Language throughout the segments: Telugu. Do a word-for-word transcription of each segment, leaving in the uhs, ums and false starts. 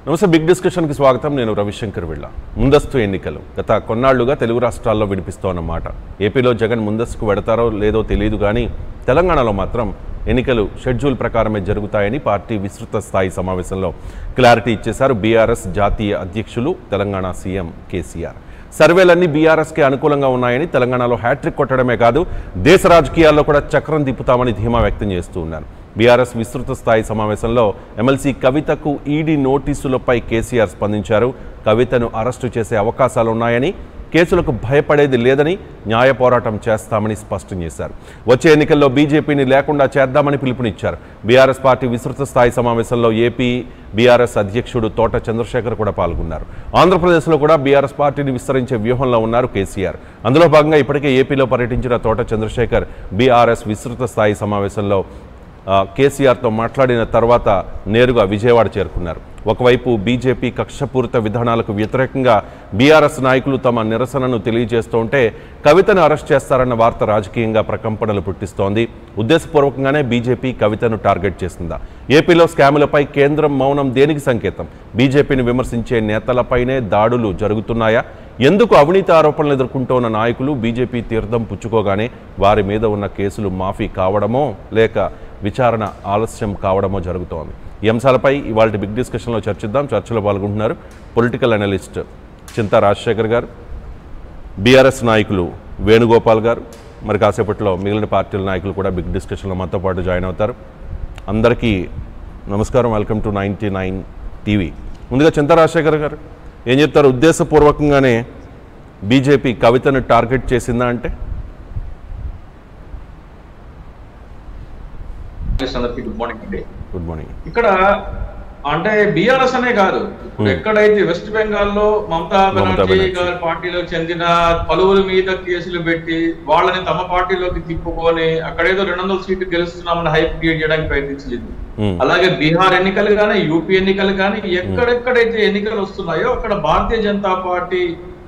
నమస్తే బిగ్ డిస్కషన్కి స్వాగతం. నేను రవిశంకర్ విళ్ళ. ముందస్తు ఎన్నికలు గత కొన్నాళ్లుగా తెలుగు రాష్ట్రాల్లో వినిపిస్తోన్నమాట. ఏపీలో జగన్ ముందస్తుకు వెడతారో లేదో తెలియదు, కానీ తెలంగాణలో మాత్రం ఎన్నికలు షెడ్యూల్ ప్రకారమే జరుగుతాయని పార్టీ విస్తృత స్థాయి సమావేశంలో క్లారిటీ ఇచ్చేశారు బీఆర్ఎస్ జాతీయ అధ్యక్షులు తెలంగాణ సీఎం కేసీఆర్. సర్వేలన్నీ బీఆర్ఎస్కే అనుకూలంగా ఉన్నాయని, తెలంగాణలో హ్యాట్రిక్ కొట్టడమే కాదు దేశ రాజకీయాల్లో కూడా చక్రం తిప్పుతామని ధీమా వ్యక్తం చేస్తూ ఉన్నారు. బీఆర్ఎస్ విస్తృత స్థాయి సమావేశంలో ఎమ్మెల్సీ కవితకు ఈడీ నోటీసులపై కేసీఆర్ స్పందించారు. కవితను అరెస్టు చేసే అవకాశాలున్నాయని, కేసులకు భయపడేది లేదని, న్యాయ పోరాటం చేస్తామని స్పష్టం చేశారు. వచ్చే ఎన్నికల్లో బీజేపీని లేకుండా చేద్దామని పిలుపునిచ్చారు. బీఆర్ఎస్ పార్టీ విస్తృత స్థాయి సమావేశంలో ఏపీ బీఆర్ఎస్ అధ్యక్షుడు తోట చంద్రశేఖర్ కూడా పాల్గొన్నారు. ఆంధ్రప్రదేశ్లో కూడా బీఆర్ఎస్ పార్టీని విస్తరించే వ్యూహంలో ఉన్నారు కేసీఆర్. అందులో భాగంగా ఇప్పటికే ఏపీలో పర్యటించిన తోట చంద్రశేఖర్ బీఆర్ఎస్ విస్తృత స్థాయి సమావేశంలో కేసీఆర్తో మాట్లాడిన తర్వాత నేరుగా విజయవాడ చేరుకున్నారు. ఒకవైపు బీజేపీ కక్షపూరిత విధానాలకు వ్యతిరేకంగా బీఆర్ఎస్ నాయకులు తమ నిరసనను తెలియజేస్తుంటే, కవితను అరెస్ట్ చేస్తారన్న వార్త రాజకీయంగా ప్రకంపనలు పుట్టిస్తోంది. ఉద్దేశపూర్వకంగానే బీజేపీ కవితను టార్గెట్ చేసిందా? ఏపీలో స్కాములపై కేంద్రం మౌనం దేనికి సంకేతం? బీజేపీని విమర్శించే నేతలపైనే దాడులు జరుగుతున్నాయా? ఎందుకు అవినీతి ఆరోపణలు ఎదుర్కొంటున్న నాయకులు బీజేపీ తీర్థం పుచ్చుకోగానే వారి మీద ఉన్న కేసులు మాఫీ కావడమో లేక విచారణ ఆలస్యం కావడమో జరుగుతోంది? ఈ అంశాలపై ఇవాళ బిగ్ డిస్కషన్లో చర్చిద్దాం. చర్చలో పాల్గొంటున్నారు పొలిటికల్ అనలిస్ట్ చింతా రాజశేఖర్ గారు, బీఆర్ఎస్ నాయకులు వేణుగోపాల్ గారు, మరి కాసేపట్లో మిగిలిన పార్టీల నాయకులు కూడా బిగ్ డిస్కషన్లో మనతో పాటు జాయిన్ అవుతారు. అందరికీ నమస్కారం. Welcome to ninety nine TV. ముందుగా చింతా రాజశేఖర్ గారు ఏం చెప్తారు? ఉద్దేశపూర్వకంగానే బీజేపీ కవితను టార్గెట్ చేసిందా అంటే? గుడ్ మార్నింగ్ అండి. Good morning. ఇక్కడ అంటే బీఆర్ఎస్ అనే కాదు, ఎక్కడైతే వెస్ట్ బెంగాల్లో మమతా బెనర్జీ గారి పార్టీలో చెందిన పలువురి మీద కేసులు పెట్టి వాళ్ళని తమ పార్టీలోకి తిప్పుకొని అక్కడేదో రెండు వందల సీట్లు గెలుస్తున్నామని హైప్ క్రియేట్ చేయడానికి ప్రయత్నించలేదు. అలాగే బీహార్ ఎన్నికలు కానీ యూపీ ఎన్నికలు కానీ ఎక్కడెక్కడైతే ఎన్నికలు వస్తున్నాయో అక్కడ భారతీయ జనతా పార్టీ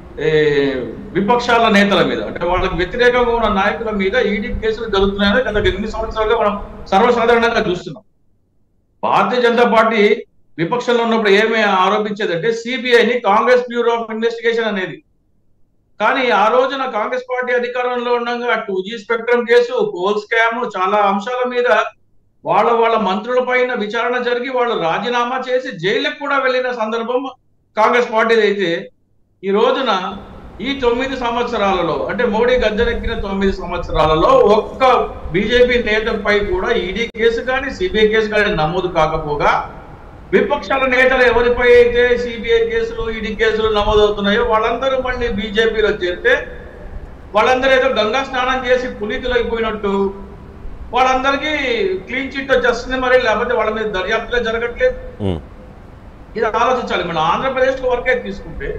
విపక్షాల నేతల మీద, అంటే వాళ్ళకి వ్యతిరేకంగా ఉన్న నాయకుల మీద ఈడీ కేసులు జరుగుతున్నాయని గత ఎనిమిది సంవత్సరాలుగా మనం సర్వసాధారణంగా చూస్తున్నాం. భారతీయ జనతా పార్టీ విపక్షంలో ఉన్నప్పుడు ఏమి ఆరోపించేదంటే సిబిఐని కాంగ్రెస్ బ్యూరో ఆఫ్ ఇన్వెస్టిగేషన్ అనేది. కానీ ఆ రోజున కాంగ్రెస్ పార్టీ అధికారంలో ఉండగా two G spectrum case, coal scam, చాలా అంశాల మీద వాళ్ళ వాళ్ళ మంత్రుల పైన విచారణ జరిగి వాళ్ళు రాజీనామా చేసి జైలుకు కూడా వెళ్ళిన సందర్భం కాంగ్రెస్ పార్టీది. అయితే ఈ రోజున ఈ తొమ్మిది సంవత్సరాలలో, అంటే మోడీ గద్దెనెక్కిన తొమ్మిది సంవత్సరాలలో ఒక్క బీజేపీ నేతపై కూడా ఈడీ కేసు కానీ సిబిఐ కేసు కానీ నమోదు కాకపోగా, విపక్షాల నేతలు ఎవరిపై అయితే సిబిఐ కేసులు ఈడీ కేసులు నమోదవుతున్నాయో వాళ్ళందరూ మళ్ళీ బీజేపీలో చేరితే వాళ్ళందరూ ఏదో గంగా స్నానం చేసి పునీతులైపోయినట్టు వాళ్ళందరికీ క్లీన్ చిట్ వచ్చేస్తుంది. మరి లేకపోతే వాళ్ళ మీద దర్యాప్తులే జరగట్లేదు. ఇది ఆలోచించాలి. మన ఆంధ్రప్రదేశ్ లో వరకే తీసుకుంటే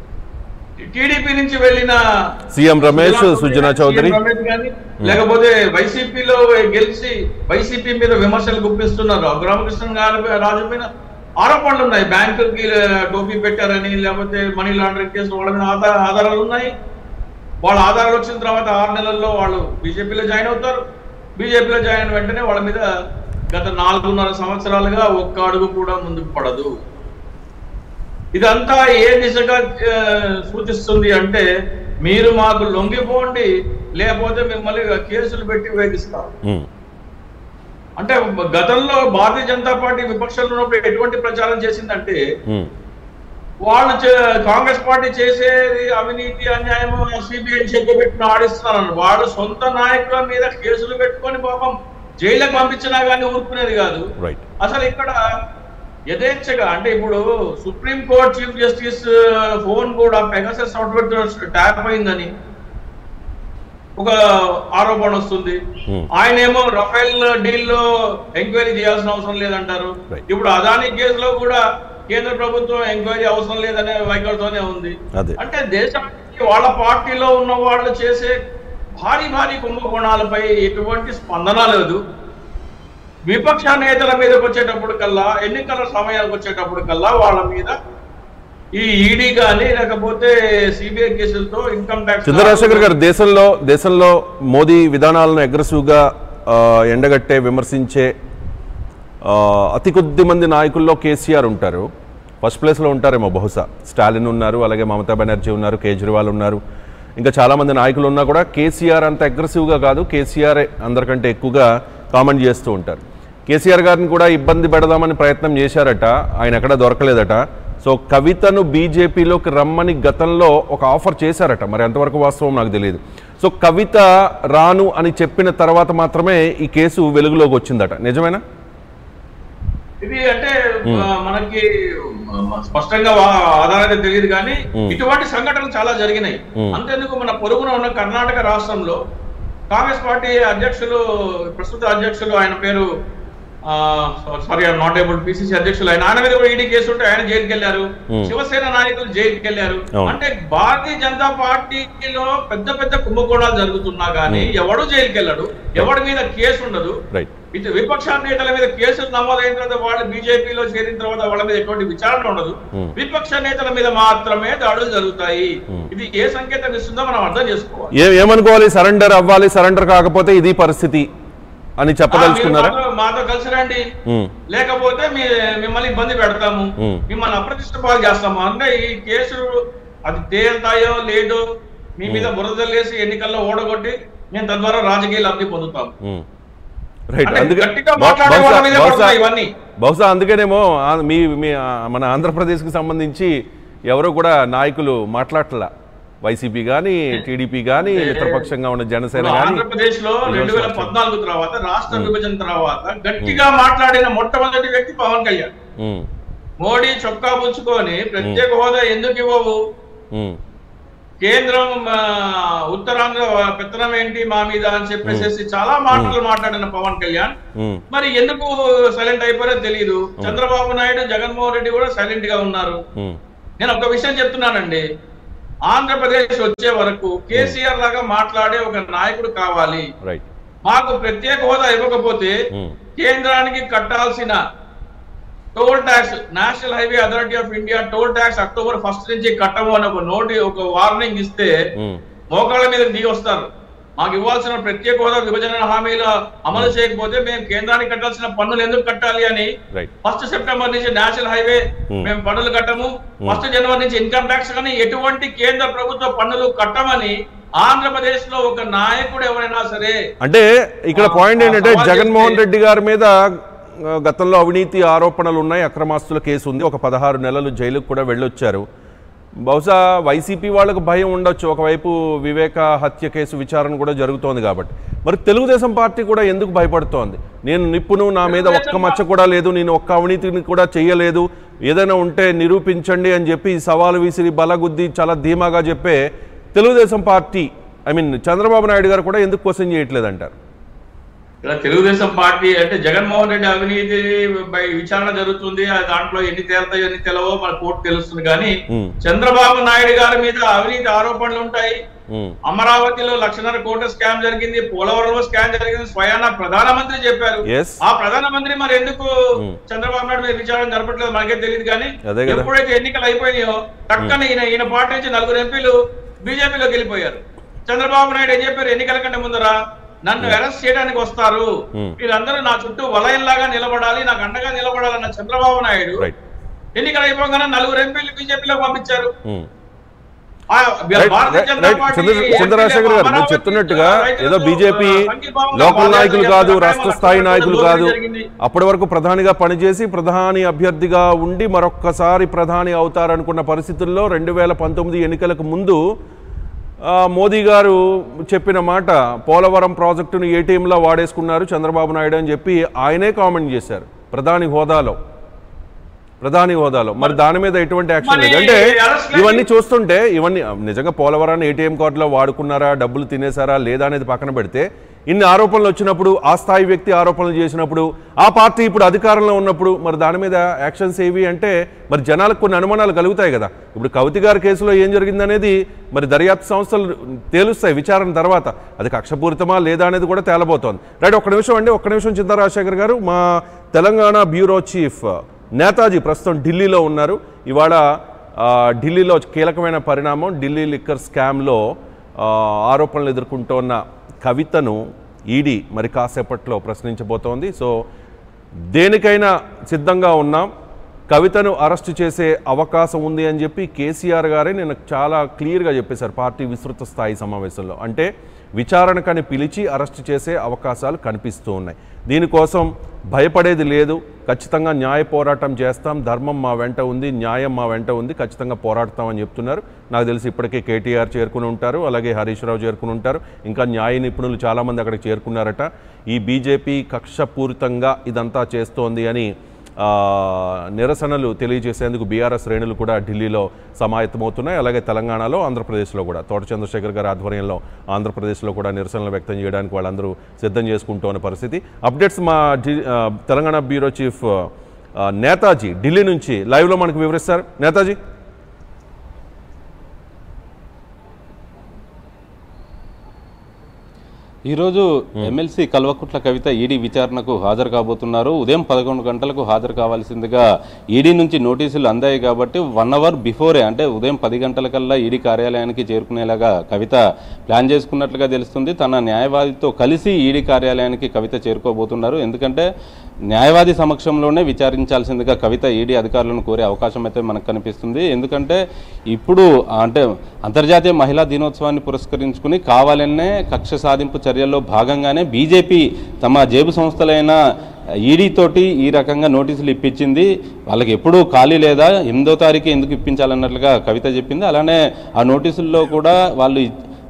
టీడీపీ నుంచి వెళ్ళిన సీఎం రమేష్, సుజనా చౌదరి కానీ, లేకపోతే వైసీపీలో గెలిచి వైసీపీ మీద విమర్శలు గుప్పిస్తున్నారు. రఘురామకృష్ణ గారి రాజు మీద ఆరోపణలు ఉన్నాయి. బ్యాంకుకి టోపీ పెట్టారని, లేకపోతే మనీ లాండరింగ్ కేసు వాళ్ళ మీద ఆధారాలు ఉన్నాయి. వాళ్ళ ఆధారాలు వచ్చిన తర్వాత ఆరు నెలల్లో వాళ్ళు బీజేపీలో జాయిన్ అవుతారు. బీజేపీలో జాయిన్ అయిన వెంటనే వాళ్ళ మీద గత నాలుగున్నర సంవత్సరాలుగా ఒక్క అడుగు కూడా ముందుకు పడదు. ఇదంతా ఏ దిశగా సూచిస్తుంది అంటే, మీరు మాకు లొంగిపోండి లేకపోతే మిమ్మల్ని కేసులు పెట్టి వేధిస్తారు. అంటే గతంలో భారతీయ జనతా పార్టీ విపక్షంలో ఉన్నప్పుడు ఎటువంటి ప్రచారం చేసిందంటే, వాళ్ళు కాంగ్రెస్ పార్టీ చేసేది అవినీతి, అన్యాయం, సిబిఐ చెక్ పెట్టుకుని ఆడిస్తున్నారు. వాళ్ళు సొంత నాయకుల మీద కేసులు పెట్టుకొని పాపం జైలుకు పంపించినా కానీ ఊరుకునేది కాదు. అసలు ఇక్కడ యథేచ్ఛగా, అంటే ఇప్పుడు Supreme Court chief justice phone కూడా పెగాసస్ సాఫ్ట్వేర్ ట్యాప్ అయిందని ఒక ఆరోపణ వస్తుంది. ఆయన ఏమో రఫేల్ డీల్ లో ఎంక్వైరీ చేయాల్సిన అవసరం లేదంటారు. ఇప్పుడు అదానీ కేసులో కూడా కేంద్ర ప్రభుత్వం ఎంక్వైరీ అవసరం లేదనే వైఖరితోనే ఉంది. అంటే దేశానికి వాళ్ళ పార్టీలో ఉన్న వాళ్ళు చేసే భారీ భారీ కుంభకోణాలపై ఎటువంటి స్పందన లేదు. విపక్ష నేతల మీదకి వచ్చేటప్పుడు కల్లా, ఎన్నికల సమయానికి వచ్చేటప్పుడు కల్లా వాళ్ళ మీద ఈ ఈడీ కానీ లేకపోతే సిబిఐ కేసులతో ఇన్కమ్ ట్యాక్స్. చంద్రశేఖర్ గారు, దేశంలో దేశంలో మోదీ విధానాలను అగ్రెసివ్ గా ఎండగట్టే, విమర్శించే అతి కొద్ది మంది నాయకుల్లో కేసీఆర్ ఉంటారు. ఫస్ట్ ప్లేస్లో ఉంటారేమో బహుశా. స్టాలిన్ ఉన్నారు, అలాగే మమతా బెనర్జీ ఉన్నారు, కేజ్రీవాల్ ఉన్నారు, ఇంకా చాలామంది నాయకులు ఉన్నా కూడా కేసీఆర్ అంత అగ్రెసివ్గా కాదు, కేసీఆర్ అందరికంటే ఎక్కువగా కామెంట్ చేస్తూ ఉంటారు. కేసీఆర్ గారిని కూడా ఇబ్బంది పెడదామని ప్రయత్నం చేశారట, ఆయన ఎక్కడ దొరకలేదట. సో కవితను బీజేపీలోకి రమ్మని గతంలో ఒక ఆఫర్ చేశారట, మరి ఎంతవరకు వాస్తవం నాకు తెలియదు. సో కవిత రాను అని చెప్పిన తర్వాత మాత్రమే ఈ కేసు వెలుగులోకి వచ్చిందట, నిజమేనా? ఇది అంటే మనకి స్పష్టంగా ఆధారం తెలియదు కానీ ఇటువంటి సంఘటనలు చాలా జరిగినాయి. అంతేందుకు మన పొరుగున ఉన్న కర్ణాటక రాష్ట్రంలో కాంగ్రెస్ పార్టీ అధ్యక్షులు, ప్రస్తుత అధ్యక్షులు, ఆయన పేరు sorry I'm not able PCC అధ్యక్షులు, ఆయన ఆయన మీద కూడా ఈడీ కేసు ఉంటే ఆయన జైలుకి వెళ్ళారు. శివసేన నాయకులు జైలుకి వెళ్ళారు. అంటే భారతీయ జనతా పార్టీలో పెద్ద పెద్ద కుంభకోణాలు జరుగుతున్నా గానీ ఎవడు జైలుకి వెళ్ళడు, ఎవడి మీద కేసు ఉండదు. ఇటు విపక్ష నేతల మీద కేసులు నమోదైన తర్వాత వాళ్ళు బీజేపీలో చేరిన తర్వాత వాళ్ళ మీద ఎటువంటి విచారణ ఉండదు. విపక్ష నేతల మీద మాత్రమే దాడులు జరుగుతాయి. ఇది ఏ సంకేతం ఇస్తుందో మనం అర్థం చేసుకోవాలి. ఏమనుకోవాలి? సరెండర్ అవ్వాలి, సరెండర్ కాకపోతే ఇది పరిస్థితి అని చెప్పదలుచుకున్నారా? మాతో కలిసి రండి, లేకపోతే మిమ్మల్ని ఇబ్బంది పెడతాము, మిమ్మల్ని అప్రతిష్ట పాలు చేస్తాము. అంటే ఈ కేసులు అది తేలుతాయో లేదో మీ మీద బురదలేసి ఎన్నికల్లో ఓడగొట్టి మేము తద్వారా రాజకీయ లబ్ధి పొందుతాము. బహుశా అందుకేనేమో మీ మన ఆంధ్రప్రదేశ్ కి సంబంధించి ఎవరు కూడా నాయకులు మాట్లాడట్లా, వైసీపీ గానీ టీడీపీ గానీ మిత్రపక్షంగా ఉన్న జనసేన గానీ. ఆంధ్రప్రదేశ్ లో రెండు వేల పద్నాలుగు తర్వాత రాష్ట్ర విభజన తర్వాత గట్టిగా మాట్లాడిన మొట్టమొదటి వ్యక్తి పవన్ కళ్యాణ్. మోడీ చొక్కా పుచ్చుకొని ప్రత్యేక హోదా ఎందుకు ఇవ్వవు, కేంద్రం ఉత్తరాంధ్ర పెత్తనం ఏంటి మా మీద అని చెప్పేసి చాలా మాటలు మాట్లాడిన పవన్ కళ్యాణ్ మరి ఎందుకు సైలెంట్ అయిపోయారో తెలియదు. చంద్రబాబు నాయుడు, జగన్మోహన్ రెడ్డి కూడా సైలెంట్ గా ఉన్నారు. నేను ఒక విషయం చెప్తున్నానండి, ఆంధ్రప్రదేశ్ వచ్చే వరకు కేసీఆర్ లాగా మాట్లాడే ఒక నాయకుడు కావాలి. మాకు ప్రత్యేక హోదా ఇవ్వకపోతే కేంద్రానికి కట్టాల్సిన toll tax, national highway authority of India toll tax October first నుంచి కట్టము అని ఒక నోటి ఒక వార్నింగ్ ఇస్తే మోకాళ్ళ మీద దిగి వస్తారు. మాకు ఇవ్వాల్సిన ప్రత్యేక హోదా విభజన హామీలు అమలు చేయకపోతే మేము కేంద్రానికి కట్టాల్సిన పన్నులు ఎందుకు కట్టాలి అని ఫస్ట్ సెప్టెంబర్ నుంచి నేషనల్ హైవే మేము పన్నులు కట్టము, ఫస్ట్ జనవరి నుంచి ఇన్కమ్ ట్యాక్స్ కానీ ఎటువంటి కేంద్ర ప్రభుత్వ పన్నులు కట్టమని ఆంధ్రప్రదేశ్ లో ఒక నాయకుడు ఎవరైనా సరే. అంటే ఇక్కడ పాయింట్ ఏంటంటే జగన్మోహన్ రెడ్డి గారి మీద గతంలో అవినీతి ఆరోపణలు ఉన్నాయి, అక్రమాస్తుల కేసు ఉంది, ఒక పదహారు నెలలు జైలుకు కూడా వెళ్ళొచ్చారు. బహుశా వైసీపీ వాళ్ళకు భయం ఉండొచ్చు, ఒకవైపు వివేక హత్య కేసు విచారణ కూడా జరుగుతోంది కాబట్టి. మరి తెలుగుదేశం పార్టీ కూడా ఎందుకు భయపడుతోంది? నేను నిప్పును, నా మీద ఒక్క మచ్చ కూడా లేదు, నేను ఒక్క అవినీతిని కూడా చెయ్యలేదు, ఏదైనా ఉంటే నిరూపించండి అని చెప్పి సవాలు విసిరి బలగుద్ది చాలా ధీమాగా చెప్పే Telugu Desam party, I mean Chandrababu Naidu గారు కూడా ఎందుకు క్వశ్చన్ చేయట్లేదు అంటారు? ఇలా తెలుగుదేశం పార్టీ అంటే జగన్మోహన్ రెడ్డి అవినీతి విచారణ జరుగుతుంది, దాంట్లో ఎన్ని తేలుతాయో ఎన్ని తెలవో మన కోర్టు తెలుస్తుంది. కానీ చంద్రబాబు నాయుడు గారి మీద అవినీతి ఆరోపణలు ఉంటాయి. అమరావతిలో లక్షన్నర కోట్ల స్కామ్ జరిగింది, పోలవరంలో స్కామ్ జరిగింది, స్వయాన ప్రధానమంత్రి చెప్పారు. ఆ ప్రధానమంత్రి మరి ఎందుకు చంద్రబాబు నాయుడు మీద విచారణ జరపట్లేదు మనకే తెలియదు. కానీ ఎప్పుడైతే ఎన్నికలు అయిపోయినాయో టక్కన ఈయన ఈయన పార్టీ నుంచి నలుగురు ఎంపీలు బీజేపీలోకి వెళ్ళిపోయారు. చంద్రబాబు నాయుడు ఏం చెప్పారు, ఎన్నికల కంటే ముందర నన్ను అరెస్ట్ చేయడానికి వస్తారు, వీళ్ళందరూ నా చుట్టూ వలయంలాగా నిలబడాలి, నాకు అండగా నిలబడాలన్న చంద్రబాబు నాయుడు ఎన్నికలు అయిపోగానే నలుగురు ఎంపీలు బీజేపీలోకి పంపించారు. చంద్రశేఖర్ గారు మీరు చెప్తున్నట్టుగా ఏదో బీజేపీ లోకల్ నాయకులు కాదు, రాష్ట్ర స్థాయి నాయకులు కాదు, అప్పటి వరకు ప్రధానిగా పనిచేసి ప్రధాని అభ్యర్థిగా ఉండి మరొక్కసారి ప్రధాని అవుతారనుకున్న పరిస్థితుల్లో రెండు వేల పంతొమ్మిది ఎన్నికలకు ముందు మోదీ గారు చెప్పిన మాట పోలవరం ప్రాజెక్టును ఏటీఎంలా వాడేసుకున్నారు చంద్రబాబు నాయుడు అని చెప్పి ఆయనే కామెంట్ చేశారు ప్రధాని హోదాలో ప్రధాని హోదాలో మరి దాని మీద ఎటువంటి యాక్షన్ లేదు. అంటే ఇవన్నీ చూస్తుంటే ఇవన్నీ నిజంగా పోలవరాన్ని ఏటీఎం కార్డులో వాడుకున్నారా, డబ్బులు తినేశారా లేదా అనేది పక్కన పెడితే ఇన్ని ఆరోపణలు వచ్చినప్పుడు, ఆ స్థాయి వ్యక్తి ఆరోపణలు చేసినప్పుడు, ఆ పార్టీ ఇప్పుడు అధికారంలో ఉన్నప్పుడు మరి దాని మీద యాక్షన్స్ ఏవి అంటే మరి జనాలకు కొన్ని అనుమానాలు కలుగుతాయి కదా. ఇప్పుడు కవిత గారి కేసులో ఏం జరిగిందనేది మరి దర్యాప్తు సంస్థలు తేలుస్తాయి విచారణ తర్వాత, అది కక్షపూరితమా లేదా అనేది కూడా తేలబోతోంది. రైట్, ఒక్క నిమిషం అండి, ఒక్క నిమిషం చింతా రాజశేఖర్ గారు. మా తెలంగాణ బ్యూరో చీఫ్ నేతాజీ ప్రస్తుతం ఢిల్లీలో ఉన్నారు. ఇవాళ ఢిల్లీలో కీలకమైన పరిణామం, ఢిల్లీ లిక్కర్ స్కామ్లో ఆరోపణలు ఎదుర్కొంటున్న కవితను ఈడీ మరి కాసేపట్లో ప్రశ్నించబోతోంది. సో దేనికైనా సిద్ధంగా ఉన్నాం, కవితను అరెస్టు చేసే అవకాశం ఉంది అని చెప్పి కేసీఆర్ గారే నేను చాలా క్లియర్గా చెప్పేశారు పార్టీ విస్తృత స్థాయి సమావేశంలో. అంటే విచారణకని పిలిచి అరెస్టు చేసే అవకాశాలు కనిపిస్తూ ఉన్నాయి. దీనికోసం భయపడేది లేదు, ఖచ్చితంగా న్యాయ పోరాటం చేస్తాం, ధర్మం మా వెంట ఉంది, న్యాయం మా వెంట ఉంది, ఖచ్చితంగా పోరాడతామని చెప్తున్నారు. నాకు తెలిసి ఇప్పటికే కేటీఆర్ చేరుకుని ఉంటారు, అలాగే హరీష్ రావు చేరుకుని ఉంటారు, ఇంకా న్యాయ నిపుణులు చాలామంది అక్కడికి చేరుకున్నారట. ఈ బీజేపీ కక్షపూరితంగా ఇదంతా చేస్తోంది అని నిరసనలు తెలియజేసేందుకు బీఆర్ఎస్ శ్రేణులు కూడా ఢిల్లీలో సమాయత్తమవుతున్నాయి. అలాగే తెలంగాణలో, ఆంధ్రప్రదేశ్లో కూడా తోట చంద్రశేఖర్ గారి ఆధ్వర్యంలో ఆంధ్రప్రదేశ్లో కూడా నిరసనలు వ్యక్తం చేయడానికి వాళ్ళందరూ సిద్ధం చేసుకుంటున్న పరిస్థితి. అప్డేట్స్ మా తెలంగాణ బ్యూరో చీఫ్ నేతాజీ ఢిల్లీ నుంచి లైవ్లో మనకు వివరిస్తారు. నేతాజీ. ఈరోజు ఎమ్మెల్సీ కల్వకుట్ల కవిత ఈడీ విచారణకు హాజరు కాబోతున్నారు. ఉదయం పదకొండు గంటలకు హాజరు కావాల్సిందిగా ఈడీ నుంచి నోటీసులు అందాయి కాబట్టి వన్ అవర్ బిఫోరే అంటే ఉదయం పది గంటలకల్లా ఈడీ కార్యాలయానికి చేరుకునేలాగా కవిత ప్లాన్ చేసుకున్నట్లుగా తెలుస్తుంది. తన న్యాయవాదితో కలిసి ఈడీ కార్యాలయానికి కవిత చేరుకోబోతున్నారు. ఎందుకంటే న్యాయవాది సమక్షంలోనే విచారించాల్సిందిగా కవిత ఈడీ అధికారులను కోరే అవకాశం అయితే మనకు కనిపిస్తుంది. ఎందుకంటే ఇప్పుడు అంటే అంతర్జాతీయ మహిళా దినోత్సవాన్ని పురస్కరించుకుని కావాలనే కక్ష సాధింపు చర్యల్లో భాగంగానే బీజేపీ తమ జేబు సంస్థలైన ఈడీ తోటి ఈ రకంగా నోటీసులు ఇప్పించింది. వాళ్ళకి ఎప్పుడూ ఖాళీ లేదా, ఎనిమిదో తారీఖు ఎందుకు ఇప్పించాలన్నట్లుగా కవిత చెప్పింది. అలానే ఆ నోటీసుల్లో కూడా వాళ్ళు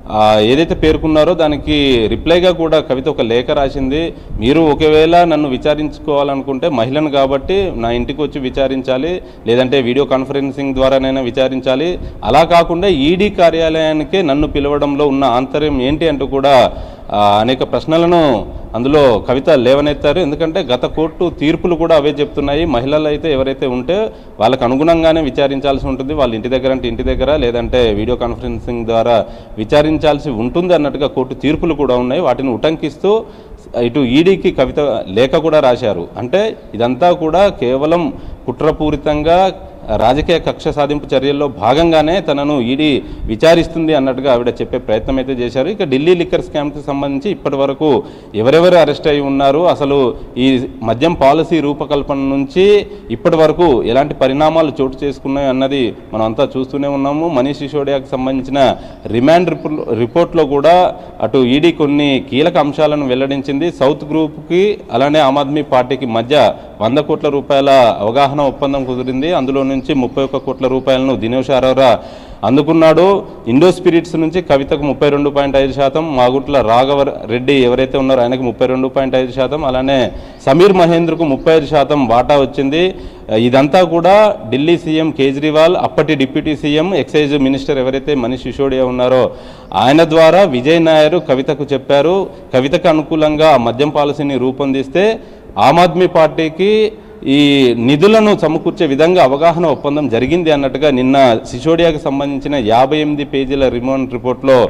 ఏదైతే పేర్కొన్నారో దానికి రిప్లైగా కూడా కవిత ఒక లేఖ రాసింది. మీరు ఒకవేళ నన్ను విచారించుకోవాలనుకుంటే మహిళను కాబట్టి నా ఇంటికి వచ్చి విచారించాలి, లేదంటే వీడియో కాన్ఫరెన్సింగ్ ద్వారానైనా విచారించాలి, అలా కాకుండా ఈడీ కార్యాలయానికే నన్ను పిలవడంలో ఉన్న ఆంతర్యం ఏంటి అంటూ కూడా అనేక ప్రశ్నలను అందులో కవిత లేవనెత్తారు. ఎందుకంటే గత కోర్టు తీర్పులు కూడా అవే చెప్తున్నాయి. మహిళలు అయితే ఎవరైతే ఉంటే వాళ్ళకు అనుగుణంగానే విచారించాల్సి ఉంటుంది, వాళ్ళ ఇంటి దగ్గర అంటే ఇంటి దగ్గర, లేదంటే వీడియో కాన్ఫరెన్సింగ్ ద్వారా విచారించాల్సి ఉంటుంది అన్నట్టుగా కోర్టు తీర్పులు కూడా ఉన్నాయి. వాటిని ఉటంకిస్తూ ఇటు ఈడీకి కవిత లేఖ కూడా రాశారు. అంటే ఇదంతా కూడా కేవలం కుట్రపూరితంగా రాజకీయ కక్ష సాధింపు చర్యల్లో భాగంగానే తనను ఈడీ విచారిస్తుంది అన్నట్టుగా ఆవిడ చెప్పే ప్రయత్నం అయితే చేశారు. ఇక ఢిల్లీ లిక్కర్ స్కామ్కి సంబంధించి ఇప్పటి వరకు ఎవరెవరు అరెస్ట్ అయి ఉన్నారు, అసలు ఈ మద్యం పాలసీ రూపకల్పన నుంచి ఇప్పటి వరకు ఎలాంటి పరిణామాలు చోటు చేసుకున్నాయి అన్నది మనం అంతా చూస్తూనే ఉన్నాము. మనీష్ సిసోడియాకి సంబంధించిన రిమాండ్ రిపోర్ట్లో కూడా అటు ఈడీ కొన్ని కీలక అంశాలను వెల్లడించింది. సౌత్ గ్రూప్కి అలానే ఆమ్ ఆద్మీ పార్టీకి మధ్య వంద కోట్ల రూపాయల అవగాహన ఒప్పందం కుదిరింది. అందులో నుంచి ముప్పై ఒక్క కోట్ల రూపాయలను దినేష్ అరోరా అందుకున్నాడు. ఇండో స్పిరిట్స్ నుంచి కవితకు ముప్పై రెండు పాయింట్ ఐదు శాతం, మాగుట్ల రాఘవ రెడ్డి ఎవరైతే ఉన్నారో ఆయనకు ముప్పై రెండు పాయింట్ ఐదు శాతం, అలానే సమీర్ మహేంద్రకు ముప్పై ఐదు శాతం వాటా వచ్చింది. ఇదంతా కూడా ఢిల్లీ సీఎం కేజ్రీవాల్, అప్పటి డిప్యూటీ సీఎం ఎక్సైజ్ మినిస్టర్ ఎవరైతే మనీష్ సిసోడియా ఉన్నారో ఆయన ద్వారా విజయ్ నాయర్ కవితకు చెప్పారు. కవితకు అనుకూలంగా మద్యం పాలసీని రూపొందిస్తే ఆమ్ ఆద్మీ పార్టీకి ఈ నిధులను సమకూర్చే విధంగా అవగాహన ఒప్పందం జరిగింది అన్నట్టుగా నిన్న సిసోడియాకి సంబంధించిన యాభై ఎనిమిది పేజీల రిమాండ్ రిపోర్ట్లో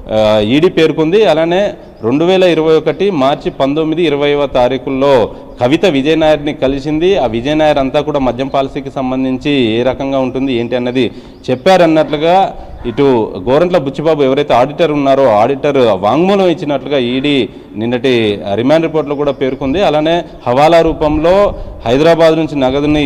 ఈడీ పేర్కొంది. అలానే రెండు వేల ఇరవై ఒకటి మార్చి పంతొమ్మిది ఇరవైవ తారీఖుల్లో కవిత విజయ్ నాయర్ని కలిసింది. ఆ విజయ్ నాయర్ అంతా కూడా మద్యం పాలసీకి సంబంధించి ఏ రకంగా ఉంటుంది ఏంటి అన్నది చెప్పారన్నట్లుగా ఇటు గోరంట్ల బుచ్చిబాబు ఎవరైతే ఆడిటర్ ఉన్నారో ఆడిటర్ వాంగ్మూలం ఇచ్చినట్లుగా ఈడీ నిన్నటి రిమాండ్ రిపోర్ట్లో కూడా పేర్కొంది. అలానే హవాలా రూపంలో హైదరాబాద్ నుంచి నగదుని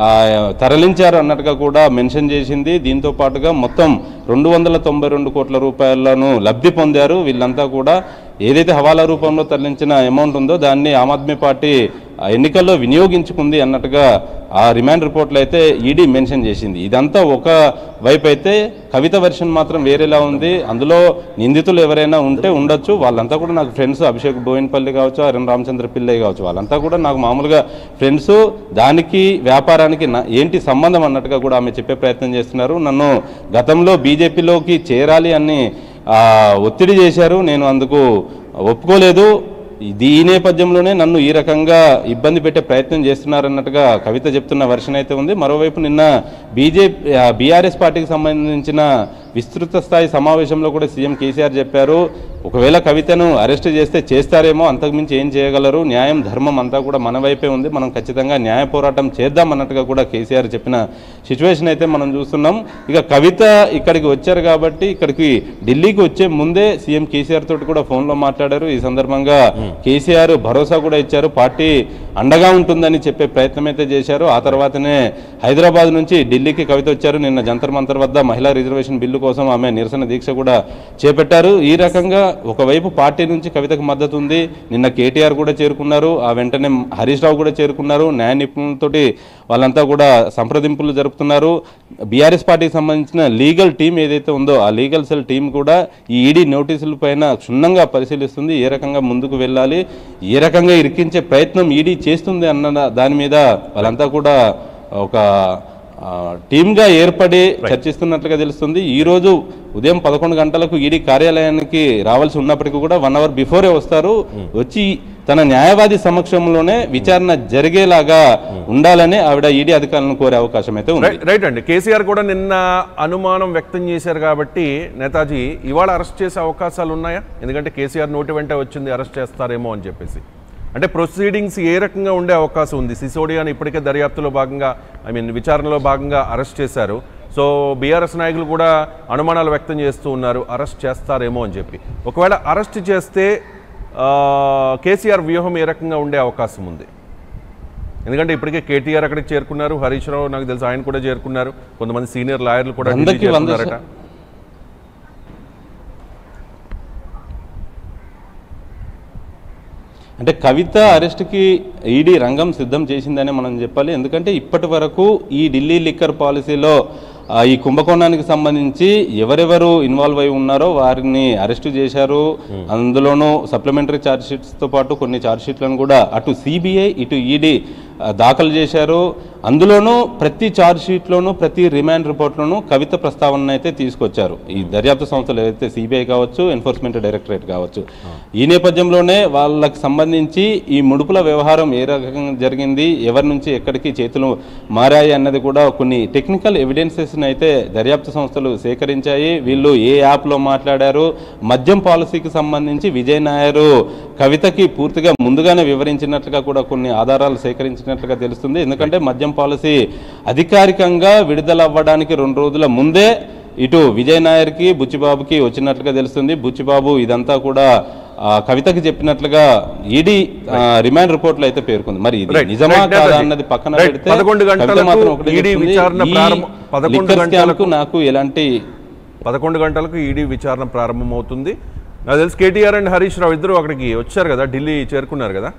తరలించారు అన్నట్టుగా కూడా మెన్షన్ చేసింది. దీంతో పాటుగా మొత్తం రెండు వందల తొంభై రెండు కోట్ల రూపాయలను లబ్ధి పొందారు వీళ్ళంతా కూడా. ఏదైతే హవాలా రూపంలో తరలించిన అమౌంట్ ఉందో దాన్ని ఆమ్ ఆద్మీ పార్టీ ఎన్నికల్లో వినియోగించుకుంది అన్నట్టుగా ఆ రిమాండ్ రిపోర్ట్లో అయితే ఈడీ మెన్షన్ చేసింది. ఇదంతా ఒక వైపు అయితే కవిత వెర్షన్ మాత్రం వేరేలా ఉంది. అందులో నిందితులు ఎవరైనా ఉంటే ఉండొచ్చు, వాళ్ళంతా కూడా నాకు ఫ్రెండ్స్, అభిషేక్ బోయిన్పల్లి కావచ్చు, అరుణ్ రామచంద్ర పిల్లయ్య కావచ్చు, వాళ్ళంతా కూడా నాకు మామూలుగా ఫ్రెండ్స్, దానికి వ్యాపారానికి ఏంటి సంబంధం అన్నట్టుగా కూడా ఆమె చెప్పే ప్రయత్నం చేస్తున్నారు. నన్ను గతంలో బీజేపీలోకి చేరాలి అని ఒత్తిడి చేశారు, నేను అందుకు ఒప్పుకోలేదు, ఈ నేపథ్యంలోనే నన్ను ఈ రకంగా ఇబ్బంది పెట్టే ప్రయత్నం చేస్తున్నారన్నట్టుగా కవిత చెప్తున్న వెర్షన్ అయితే ఉంది. మరోవైపు నిన్న బీజేపీ బీఆర్ఎస్ పార్టీకి సంబంధించిన విస్తృత స్థాయి సమావేశంలో కూడా సీఎం కేసీఆర్ చెప్పారు, ఒకవేళ కవితను అరెస్ట్ చేస్తే చేస్తారేమో, అంతకుమించి ఏం చేయగలరు, న్యాయం ధర్మం అంతా కూడా మన వైపే ఉంది, మనం ఖచ్చితంగా న్యాయ పోరాటం చేద్దాం అన్నట్టుగా కూడా కేసీఆర్ చెప్పిన సిచ్యువేషన్ అయితే మనం చూస్తున్నాం. ఇక కవిత ఇక్కడికి వచ్చారు కాబట్టి ఇక్కడికి ఢిల్లీకి వచ్చే ముందే సీఎం కేసీఆర్ తోటి కూడా ఫోన్లో మాట్లాడారు. ఈ సందర్భంగా కేసీఆర్ భరోసా కూడా ఇచ్చారు, పార్టీ అండగా ఉంటుందని చెప్పే ప్రయత్నం అయితే చేశారు. ఆ తర్వాతనే హైదరాబాద్ నుంచి ఢిల్లీకి కవిత వచ్చారు. నిన్న జంతర్ మంతర్ వద్ద మహిళా రిజర్వేషన్ బిల్లు కోసం ఆమె నిరసన దీక్ష కూడా చేపట్టారు. ఈ రకంగా ఒకవైపు పార్టీ నుంచి కవితకు మద్దతు ఉంది. నిన్న కేటీఆర్ కూడా చేరుకున్నారు, ఆ వెంటనే హరీష్ రావు కూడా చేరుకున్నారు. న్యాయ నిపుణులతోటి వాళ్ళంతా కూడా సంప్రదింపులు జరుపుతున్నారు. బీఆర్ఎస్ పార్టీకి సంబంధించిన లీగల్ టీం ఏదైతే ఉందో ఆ లీగల్ సెల్ టీం కూడా ఈ ఈడీ నోటీసుల పైన క్షుణ్ణంగా పరిశీలిస్తుంది. ఏ రకంగా ముందుకు వెళ్ళాలి, ఏ రకంగా ఇరికించే ప్రయత్నం ఈడీ చేస్తుంది అన్న దాని మీద వాళ్ళంతా కూడా ఒక టీమ్గా ఏర్పడి చర్చిస్తున్నట్లుగా తెలుస్తుంది. ఈ రోజు ఉదయం పదకొండు గంటలకు ఈడీ కార్యాలయానికి రావాల్సి ఉన్నప్పటికీ కూడా వన్ అవర్ బిఫోరే వస్తారు. వచ్చి తన న్యాయవాది సమక్షంలోనే విచారణ జరిగేలాగా ఉండాలని ఆవిడ ఈడీ అధికారులను కోరే అవకాశం అయితే ఉంది. రైట్ అండి. కేసీఆర్ కూడా నిన్న అనుమానం వ్యక్తం చేశారు కాబట్టి నేతాజీ ఇవాళ అరెస్ట్ చేసే అవకాశాలు ఉన్నాయా? ఎందుకంటే కేసీఆర్ నోటి వెంట వచ్చింది అరెస్ట్ చేస్తారేమో అని చెప్పేసి. అంటే ప్రొసీడింగ్స్ ఏ రకంగా ఉండే అవకాశం ఉంది? సిసోడియాని ఇప్పటికే దర్యాప్తులో భాగంగా ఐ మీన్ విచారణలో భాగంగా అరెస్ట్ చేశారు. సో బీఆర్ఎస్ నాయకులు కూడా అనుమానాలు వ్యక్తం చేస్తూ ఉన్నారు అరెస్ట్ చేస్తారేమో అని చెప్పి. ఒకవేళ అరెస్ట్ చేస్తే కేసీఆర్ వ్యూహం ఏ రకంగా ఉండే అవకాశం ఉంది? ఎందుకంటే ఇప్పటికే కేటీఆర్ అక్కడికి చేరుకున్నారు, హరీష్ రావు నాకు తెలుసు ఆయన కూడా చేరుకున్నారు, కొంతమంది సీనియర్ లాయర్లు కూడా చేరుకున్నారట. అంటే కవిత అరెస్ట్కి ఈడీ రంగం సిద్ధం చేసిందనే మనం చెప్పాలి. ఎందుకంటే ఇప్పటి వరకు ఈ ఢిల్లీ లిక్కర్ పాలసీలో ఈ కుంభకోణానికి సంబంధించి ఎవరెవరు ఇన్వాల్వ్ అయి ఉన్నారో వారిని అరెస్టు చేశారు. అందులోనూ సప్లిమెంటరీ ఛార్జ్ షీట్స్తో పాటు కొన్ని ఛార్జ్ షీట్లను కూడా అటు సిబిఐ ఇటు ఈడీ దాఖలు చేశారు. అందులోనూ ప్రతి ఛార్జ్ షీట్లోనూ ప్రతి రిమాండ్ రిపోర్ట్లోనూ కవిత ప్రస్తావనను అయితే తీసుకొచ్చారు ఈ దర్యాప్తు సంస్థలు, ఏదైతే సిబిఐ కావచ్చు, ఎన్ఫోర్స్మెంట్ డైరెక్టరేట్ కావచ్చు. ఈ నేపథ్యంలోనే వాళ్ళకి సంబంధించి ఈ ముడుపుల వ్యవహారం ఏ రకంగా జరిగింది, ఎవరి నుంచి ఎక్కడికి చేతులు మారాయి అన్నది కూడా కొన్ని టెక్నికల్ ఎవిడెన్సెస్ అయితే దర్యాప్తు సంస్థలు సేకరించాయి. వీళ్ళు ఏ యాప్లో మాట్లాడారు, మద్యం పాలసీకి సంబంధించి విజయ్ నాయరు కవితకి పూర్తిగా ముందుగానే వివరించినట్లుగా కూడా కొన్ని ఆధారాలు సేకరించినట్లుగా తెలుస్తుంది. ఎందుకంటే మద్యం పాలసీ అధికారికంగా విడుదల అవ్వడానికి రెండు రోజుల ముందే ఇటు విజయ్ నాయర్కి బుచ్చిబాబుకి వచ్చినట్లుగా తెలుస్తుంది. బుచ్చిబాబు ఇదంతా కూడా కవితకి చెప్పినట్లుగా ఈడీ రిమాండ్ రిపోర్ట్ లో అయితే పేర్కొంది. మరి ఇది నిజమా కాదా అన్నది పక్కన పెడితే నాకు ఎలాంటి పదకొండు గంటలకు ఈడీ విచారణ ప్రారంభమవుతుంది. నాకు తెలుసు కేటీఆర్ అండ్ హరీష్ రావు ఇద్దరు అక్కడికి వచ్చారు కదా, ఢిల్లీ చేరుకున్నారు కదా.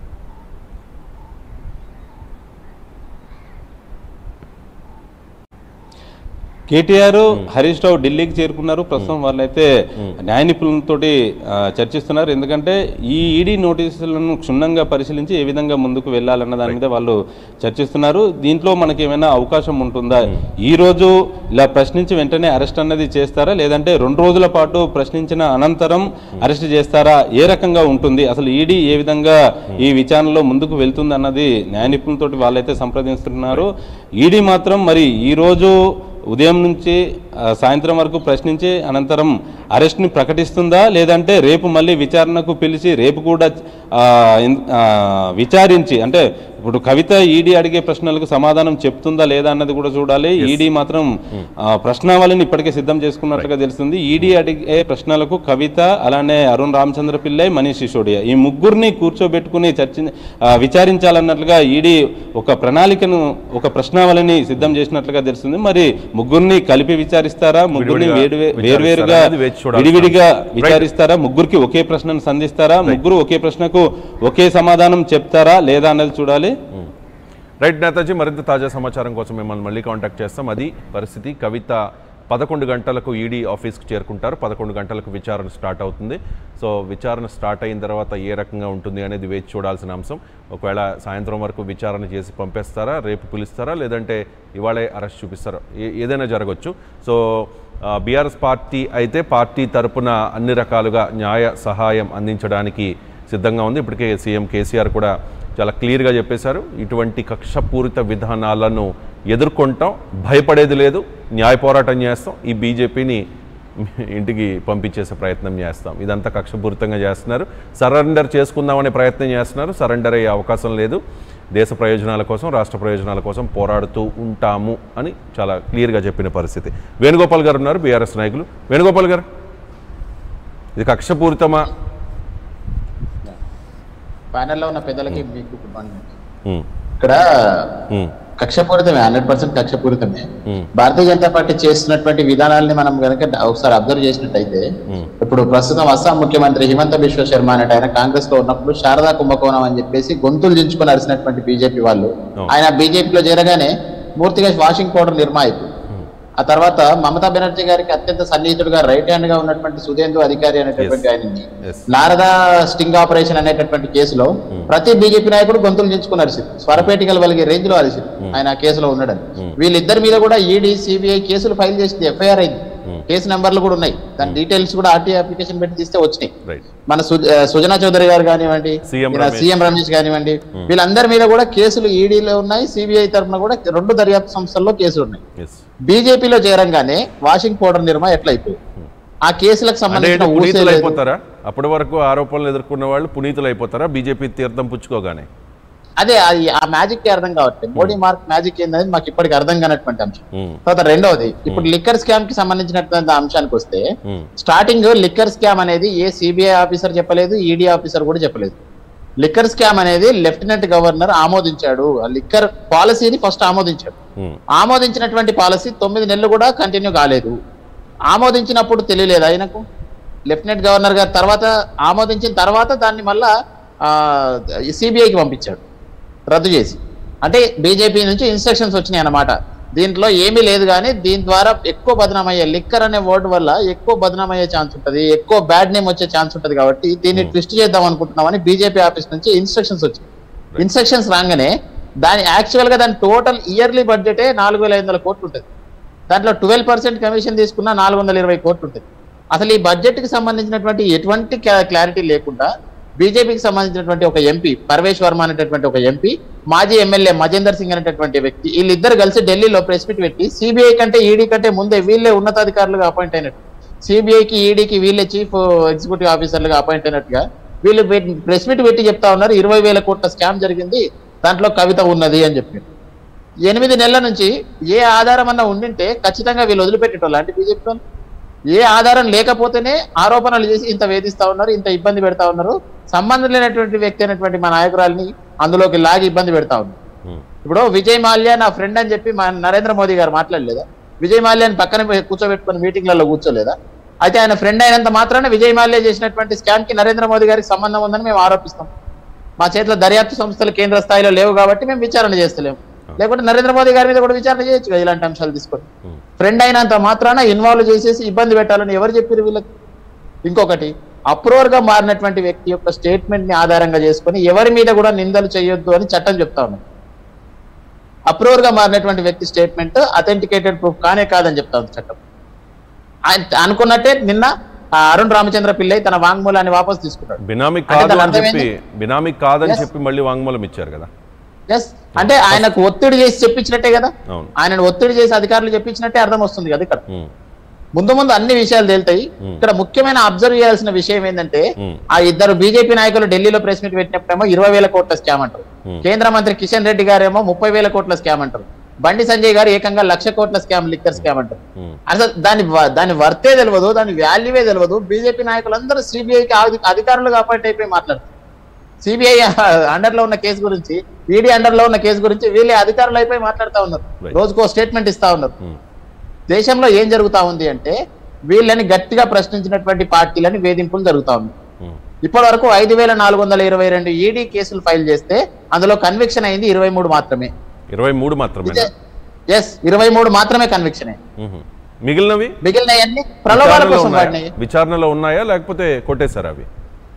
కేటీఆర్ హరీష్ రావు ఢిల్లీకి చేరుకున్నారు. ప్రస్తుతం వాళ్ళైతే న్యాయ నిపుణులతో చర్చిస్తున్నారు. ఎందుకంటే ఈ ఈడీ నోటీసులను క్షుణ్ణంగా పరిశీలించి ఏ విధంగా ముందుకు వెళ్ళాలన్న దాని మీద వాళ్ళు చర్చిస్తున్నారు. దీంట్లో మనకి ఏమైనా అవకాశం ఉంటుందా, ఈ రోజు ఇలా ప్రశ్నించి వెంటనే అరెస్ట్ అన్నది చేస్తారా, లేదంటే రెండు రోజుల పాటు ప్రశ్నించిన అనంతరం అరెస్ట్ చేస్తారా, ఏ రకంగా ఉంటుంది, అసలు ఈడీ ఏ విధంగా ఈ విచారణలో ముందుకు వెళ్తుంది అన్నది న్యాయ నిపుణులతో వాళ్ళైతే సంప్రదిస్తున్నారు. ఈడీ మాత్రం మరి ఈ రోజు ఉదయం నుంచి సాయంత్రం వరకు ప్రశ్నించి అనంతరం అరెస్ట్ని ప్రకటిస్తుందా, లేదంటే రేపు మళ్ళీ విచారణకు పిలిచి రేపు కూడా విచారించి, అంటే ఇప్పుడు కవిత ఈడీ అడిగే ప్రశ్నలకు సమాధానం చెప్తుందా లేదా అన్నది కూడా చూడాలి. ఈడీ మాత్రం ప్రశ్నావళిని ఇప్పటికే సిద్ధం చేసుకున్నట్లుగా తెలుస్తుంది. ఈడీ అడిగే ప్రశ్నలకు కవిత, అలానే అరుణ్ రామచంద్ర పిల్లై, మనీష్ సిసోడియా ఈ ముగ్గురిని కూర్చోబెట్టుకుని చర్చి విచారించాలన్నట్లుగా ఈడీ ఒక ప్రణాళికను, ఒక ప్రశ్నావళిని సిద్ధం చేసినట్లుగా తెలుస్తుంది. మరి ముగ్గురిని కలిపి విచారిస్తారా, ముగ్గురిని వేరువేరుగా విడివిడిగా విచారిస్తారా, ముగ్గురికి ఒకే ప్రశ్నను సంధిస్తారా, ముగ్గురు ఒకే ప్రశ్నకు ఒకే సమాధానం చెప్తారా లేదా అన్నది చూడాలి. రైట్ నేతాజీ, మరింత తాజా సమాచారం కోసం మిమ్మల్ని మళ్ళీ కాంటాక్ట్ చేస్తాం. అది పరిస్థితి. కవిత పదకొండు గంటలకు ఈడీ ఆఫీస్కి చేరుకుంటారు. పదకొండు గంటలకు విచారణ స్టార్ట్ అవుతుంది. సో విచారణ స్టార్ట్ అయిన తర్వాత ఏ రకంగా ఉంటుంది అనేది వేచి చూడాల్సిన అంశం. ఒకవేళ సాయంత్రం వరకు విచారణ చేసి పంపేస్తారా, రేపు పిలుస్తారా, లేదంటే ఇవాళే అరెస్ట్ చూపిస్తారా, ఏదైనా జరగవచ్చు. సో బీఆర్ఎస్ పార్టీ అయితే పార్టీ తరపున అన్ని రకాలుగా న్యాయ సహాయం అందించడానికి సిద్ధంగా ఉంది. ఇప్పటికే సీఎం కేసీఆర్ కూడా చాలా క్లియర్గా చెప్పేశారు, ఇటువంటి కక్షపూరిత విధానాలను ఎదుర్కొంటాం, భయపడేది లేదు, న్యాయ పోరాటం చేస్తాం, ఈ బీజేపీని ఇంటికి పంపించేసే ప్రయత్నం చేస్తాం. ఇదంతా కక్షపూరితంగా చేస్తున్నారు. సరెండర్ చేసుకుందామనే ప్రయత్నం చేస్తున్నారు. సరెండర్ అయ్యే అవకాశం లేదు. దేశ ప్రయోజనాల కోసం, రాష్ట్ర ప్రయోజనాల కోసం పోరాడుతూ ఉంటాము అని చాలా క్లియర్గా చెప్పిన పరిస్థితి. వేణుగోపాల్ గారు ఉన్నారు, బీఆర్ఎస్ నాయకులు. వేణుగోపాల్ గారు, ఇది కక్షపూరితమా? ప్యానెల్లో ఉన్న పెద్దలకి మీకు ఇక్కడ కక్షపూరితమే, హండ్రెడ్ పర్సెంట్ కక్షపూరితమే. భారతీయ జనతా పార్టీ చేస్తున్నటువంటి విధానాలని మనం కనుక ఒకసారి అబ్జర్వ్ చేసినట్టయితే, ఇప్పుడు ప్రస్తుతం అస్సాం ముఖ్యమంత్రి హిమంత బిశ్వ శర్మ అనేట ఆయన కాంగ్రెస్ లో ఉన్నప్పుడు శారదా కుంభకోణం అని చెప్పేసి గొంతులు దించుకొని అరిసినటువంటి బీజేపీ వాళ్ళు, ఆయన బీజేపీలో చేరగానే పూర్తిగా వాషింగ్ పౌడర్ నిర్మాయితు. ఆ తర్వాత మమతా బెనర్జీ గారికి అత్యంత సన్నిహితుడుగా రైట్ హ్యాండ్ గా ఉన్నటువంటి సుధేందు అధికారి అనేటటువంటి ఆయనని నారదా స్టింగ్ ఆపరేషన్ అనేటటువంటి కేసులో ప్రతి బీజేపీ నాయకుడు గొంతులు దించుకున్నారు, స్వరపేటికలు వలిగే రేంజ్ లో అరిసి ఆయన కేసులో ఉన్నాడని. వీళ్ళిద్దరి మీద కూడా ఈడీ సిబిఐ కేసులు ఫైల్ చేసింది, ఎఫ్ఐఆర్ అయింది, కేసు నెంబర్లు కూడా ఉన్నాయి, దాని డీటెయిల్స్ కూడా ఆర్టీఐ అప్లికేషన్ పెట్టి తీస్తే వచ్చినాయి. మన సుజనా చౌదరి గారు కానివ్వండి, సీఎం రమేష్ కానివ్వండి, వీళ్ళందరి మీద కూడా కేసులు ఈడీలో ఉన్నాయి, సిబిఐ తరఫున కూడా రెండు దర్యాప్తు సంస్థల్లో కేసులు ఉన్నాయి. బీజేపీలో చేరంగానే వాషింగ్ పౌడర్ నిర్మా ఎట్లా అయిపోయింది, ఆ కేసులకు సంబంధించిన అయిపోతారా? అప్పటి వరకు ఆరోపణలు ఎదుర్కొన్న వాళ్ళు పునీతులు అయిపోతారా బీజేపీ తీర్థం పుచ్చుకోగానే? అదే ఆ మ్యాజిక్ కి అర్థం కావట్లేదు. మోడీ మార్క్ మ్యాజిక్ ఏంటనేది మాకు ఇప్పటికి అర్థం కానటువంటి అంశం. తర్వాత రెండవది, ఇప్పుడు లిక్కర్ స్కామ్ కి సంబంధించినటువంటి అంశానికి వస్తే, స్టార్టింగ్ లిక్కర్ స్కామ్ అనేది ఏ సిబిఐ ఆఫీసర్ చెప్పలేదు, ఈడీ ఆఫీసర్ కూడా చెప్పలేదు. లిక్కర్ స్కామ్ అనేది లెఫ్టినెంట్ గవర్నర్ ఆమోదించాడు, ఆ లిక్కర్ పాలసీని ఫస్ట్ ఆమోదించాడు. ఆమోదించినటువంటి పాలసీ తొమ్మిది నెలలు కూడా కంటిన్యూ కాలేదు. ఆమోదించినప్పుడు తెలియలేదు ఆయనకు, లెఫ్టినెంట్ గవర్నర్ గారు తర్వాత ఆమోదించిన తర్వాత దాన్ని మళ్ళా సిబిఐకి పంపించాడు రద్దు చేసి. అంటే బీజేపీ నుంచి ఇన్స్ట్రక్షన్స్ వచ్చినాయి అన్నమాట. దీంట్లో ఏమీ లేదు, కానీ దీని ద్వారా ఎక్కువ బదనామయ్యే, లిక్కర్ అనే వర్డ్ వల్ల ఎక్కువ బదనామయ్యే ఛాన్స్ ఉంటుంది, ఎక్కువ బ్యాడ్ నేమ్ వచ్చే ఛాన్స్ ఉంటుంది, కాబట్టి దీన్ని ట్విస్ట్ చేద్దాం అనుకుంటున్నామని బీజేపీ ఆఫీస్ నుంచి ఇన్స్ట్రక్షన్స్ వచ్చాయి. ఇన్స్ట్రక్షన్స్ రాగానే దాని యాక్చువల్ గా దాని టోటల్ ఇయర్లీ బడ్జెటే నాలుగు వేల ఐదు వందల కోట్లు ఉంటుంది. దాంట్లో ట్వెల్వ్ పర్సెంట్ కమిషన్ తీసుకున్న నాలుగు వందల ఇరవై కోట్లు ఉంటుంది. అసలు ఈ బడ్జెట్ కి సంబంధించినటువంటి ఎటువంటి క్లారిటీ లేకుండా బీజేపీకి సంబంధించినటువంటి ఒక ఎంపీ పర్వేష్ వర్మ అనేటటువంటి ఒక ఎంపీ, మాజీ ఎమ్మెల్యే మజేందర్ సింగ్ అనేటటువంటి వ్యక్తి, వీళ్ళిద్దరు కలిసి ఢిల్లీలో ప్రెస్ మీట్ పెట్టి సిబిఐ కంటే ఈడీ కంటే ముందే వీళ్ళే ఉన్నతాధికారులుగా అపాయింట్ అయినట్టు, సిబిఐకి ఈడీకి వీళ్ళే చీఫ్ ఎగ్జిక్యూటివ్ ఆఫీసర్లుగా అపాయింట్ అయినట్టుగా వీళ్ళు ప్రెస్ మీట్ పెట్టి చెప్తా ఉన్నారు, ఇరవై వేల కోట్ల స్కామ్ జరిగింది, దాంట్లో కవిత ఉన్నది అని చెప్పి. ఎనిమిది నెలల నుంచి ఏ ఆధారం అన్నా ఉండింటే ఖచ్చితంగా వీళ్ళు వదిలిపెట్టేటోళ్ళు అంటే బీజేపీ వాళ్ళు. ఏ ఆధారం లేకపోతేనే ఆరోపణలు చేసి ఇంత వేధిస్తా ఉన్నారు, ఇంత ఇబ్బంది పెడతా ఉన్నారు. సంబంధం లేనటువంటి వ్యక్తి అయినటువంటి మా నాయకురాల్ని అందులోకి లాగి ఇబ్బంది పెడతా ఉన్నారు. ఇప్పుడు విజయ్ మాల్యా నా ఫ్రెండ్ అని చెప్పి మా నరేంద్ర మోదీ గారు మాట్లాడలేదా? విజయ్ మాల్యాని పక్కన కూర్చోబెట్టుకుని మీటింగ్లలో కూర్చోలేదా? అయితే ఆయన ఫ్రెండ్ అయినంత మాత్రాన విజయ్ మాల్యా చేసినటువంటి స్కామ్ కి నరేంద్ర మోదీ గారికి సంబంధం ఉందని మేము ఆరోపిస్తాం. మా చేతిలో దర్యాప్తు సంస్థలు కేంద్ర స్థాయిలో లేవు కాబట్టి మేము విచారణ చేస్తలేము. లేకుంటే నరేంద్ర మోదీ గారి మీద కూడా విచారణ చేయొచ్చు కదా ఇలాంటి అంశాలు తీసుకొని. ఫ్రెండ్ అయినంత మాత్రాన ఇన్వాల్వ్ చేసేసి ఇబ్బంది పెట్టాలని ఎవరు చెప్పారు వీళ్ళకి? ఇంకొకటి, అప్రూవర్ గా మారినటువంటి వ్యక్తి యొక్క స్టేట్మెంట్ ని ఆధారంగా చేసుకుని ఎవరి మీద కూడా నిందలు చేయొద్దు అని చట్టం చెప్తా ఉన్నాం. అప్రూవర్ గా మారినటువంటి వ్యక్తి స్టేట్మెంట్ అథెంటికేటెడ్ ప్రూఫ్ కానే కాదని చెప్తా ఉంది చట్టం. ఆయన అనుకున్నట్టే నిన్న అరుణ్ రామచంద్ర పిల్లై తన వాంగ్మూలాన్ని వాపసు తీసుకున్నాడు. బినామీ కాదని చెప్పి బినామీ కాదని చెప్పి మళ్ళీ వాంగ్మూలం ఇచ్చారు కదా. ఎస్, అంటే ఆయనకు ఒత్తిడి చేసి చెప్పించినట్టే కదా, ఆయనను ఒత్తిడి చేసి అధికారులు చెప్పించినట్టే అర్థం వస్తుంది కదా. ఇక్కడ ముందు ముందు అన్ని విషయాలు తేలుతాయి. ఇక్కడ ముఖ్యమైన అబ్జర్వ్ చేయాల్సిన విషయం ఏంటంటే, ఆ ఇద్దరు బీజేపీ నాయకులు ఢిల్లీలో ప్రెస్ మీట్ పెట్టినప్పుడేమో ఇరవై వేల కోట్ల స్కామ్ అంటారు, కేంద్ర మంత్రి కిషన్ రెడ్డి గారేమో ముప్పై వేల కోట్ల స్కామ్ అంటారు, బండి సంజయ్ గారు ఏకంగా లక్ష కోట్ల స్కామ్ లిక్కర్ స్కామ్ అంటారు. అసలు దాని దాని వర్తే తెలియదు, దాని వాల్యూవే తెలియదు. బీజేపీ నాయకులందరూ సిబిఐకి అధికారులుగా అపాయింట్ అయిపోయి మాట్లాడుతారు. సిబిఐ అండర్ లో ఉన్న కేసు గురించి, ఈడీ అండర్ లో ఉన్న కేసు గురించి వీళ్ళే అధికారులు అయిపోయి మాట్లాడుతూ ఉన్నారు, రోజుకో స్టేట్మెంట్ ఇస్తా ఉన్నారు. దేశంలో ఏం జరుగుతా ఉంది అంటే, వీళ్ళని గట్టిగా ప్రశ్నించినటువంటి పార్టీలని వేధింపులు జరుగుతా ఉన్నాయి. ఇప్పటి వరకు ఐదు వేల నాలుగు వందల ఇరవై రెండు ఈడీ కేసులు ఫైల్ చేస్తే అందులో కన్విక్షన్ అయింది ఇరవై మూడు మాత్రమే. ఇరవై మూడు మాత్రమే ఎస్ ఇరవై మూడు మాత్రమే కన్విక్షన్ అయ్యింది. మిగిలినవి మిగిలినవన్నీ ప్రలోభాల కోసం వాడినాయి. విచారణలో ఉన్నాయా లేకపోతే కొట్టేశారు? అవి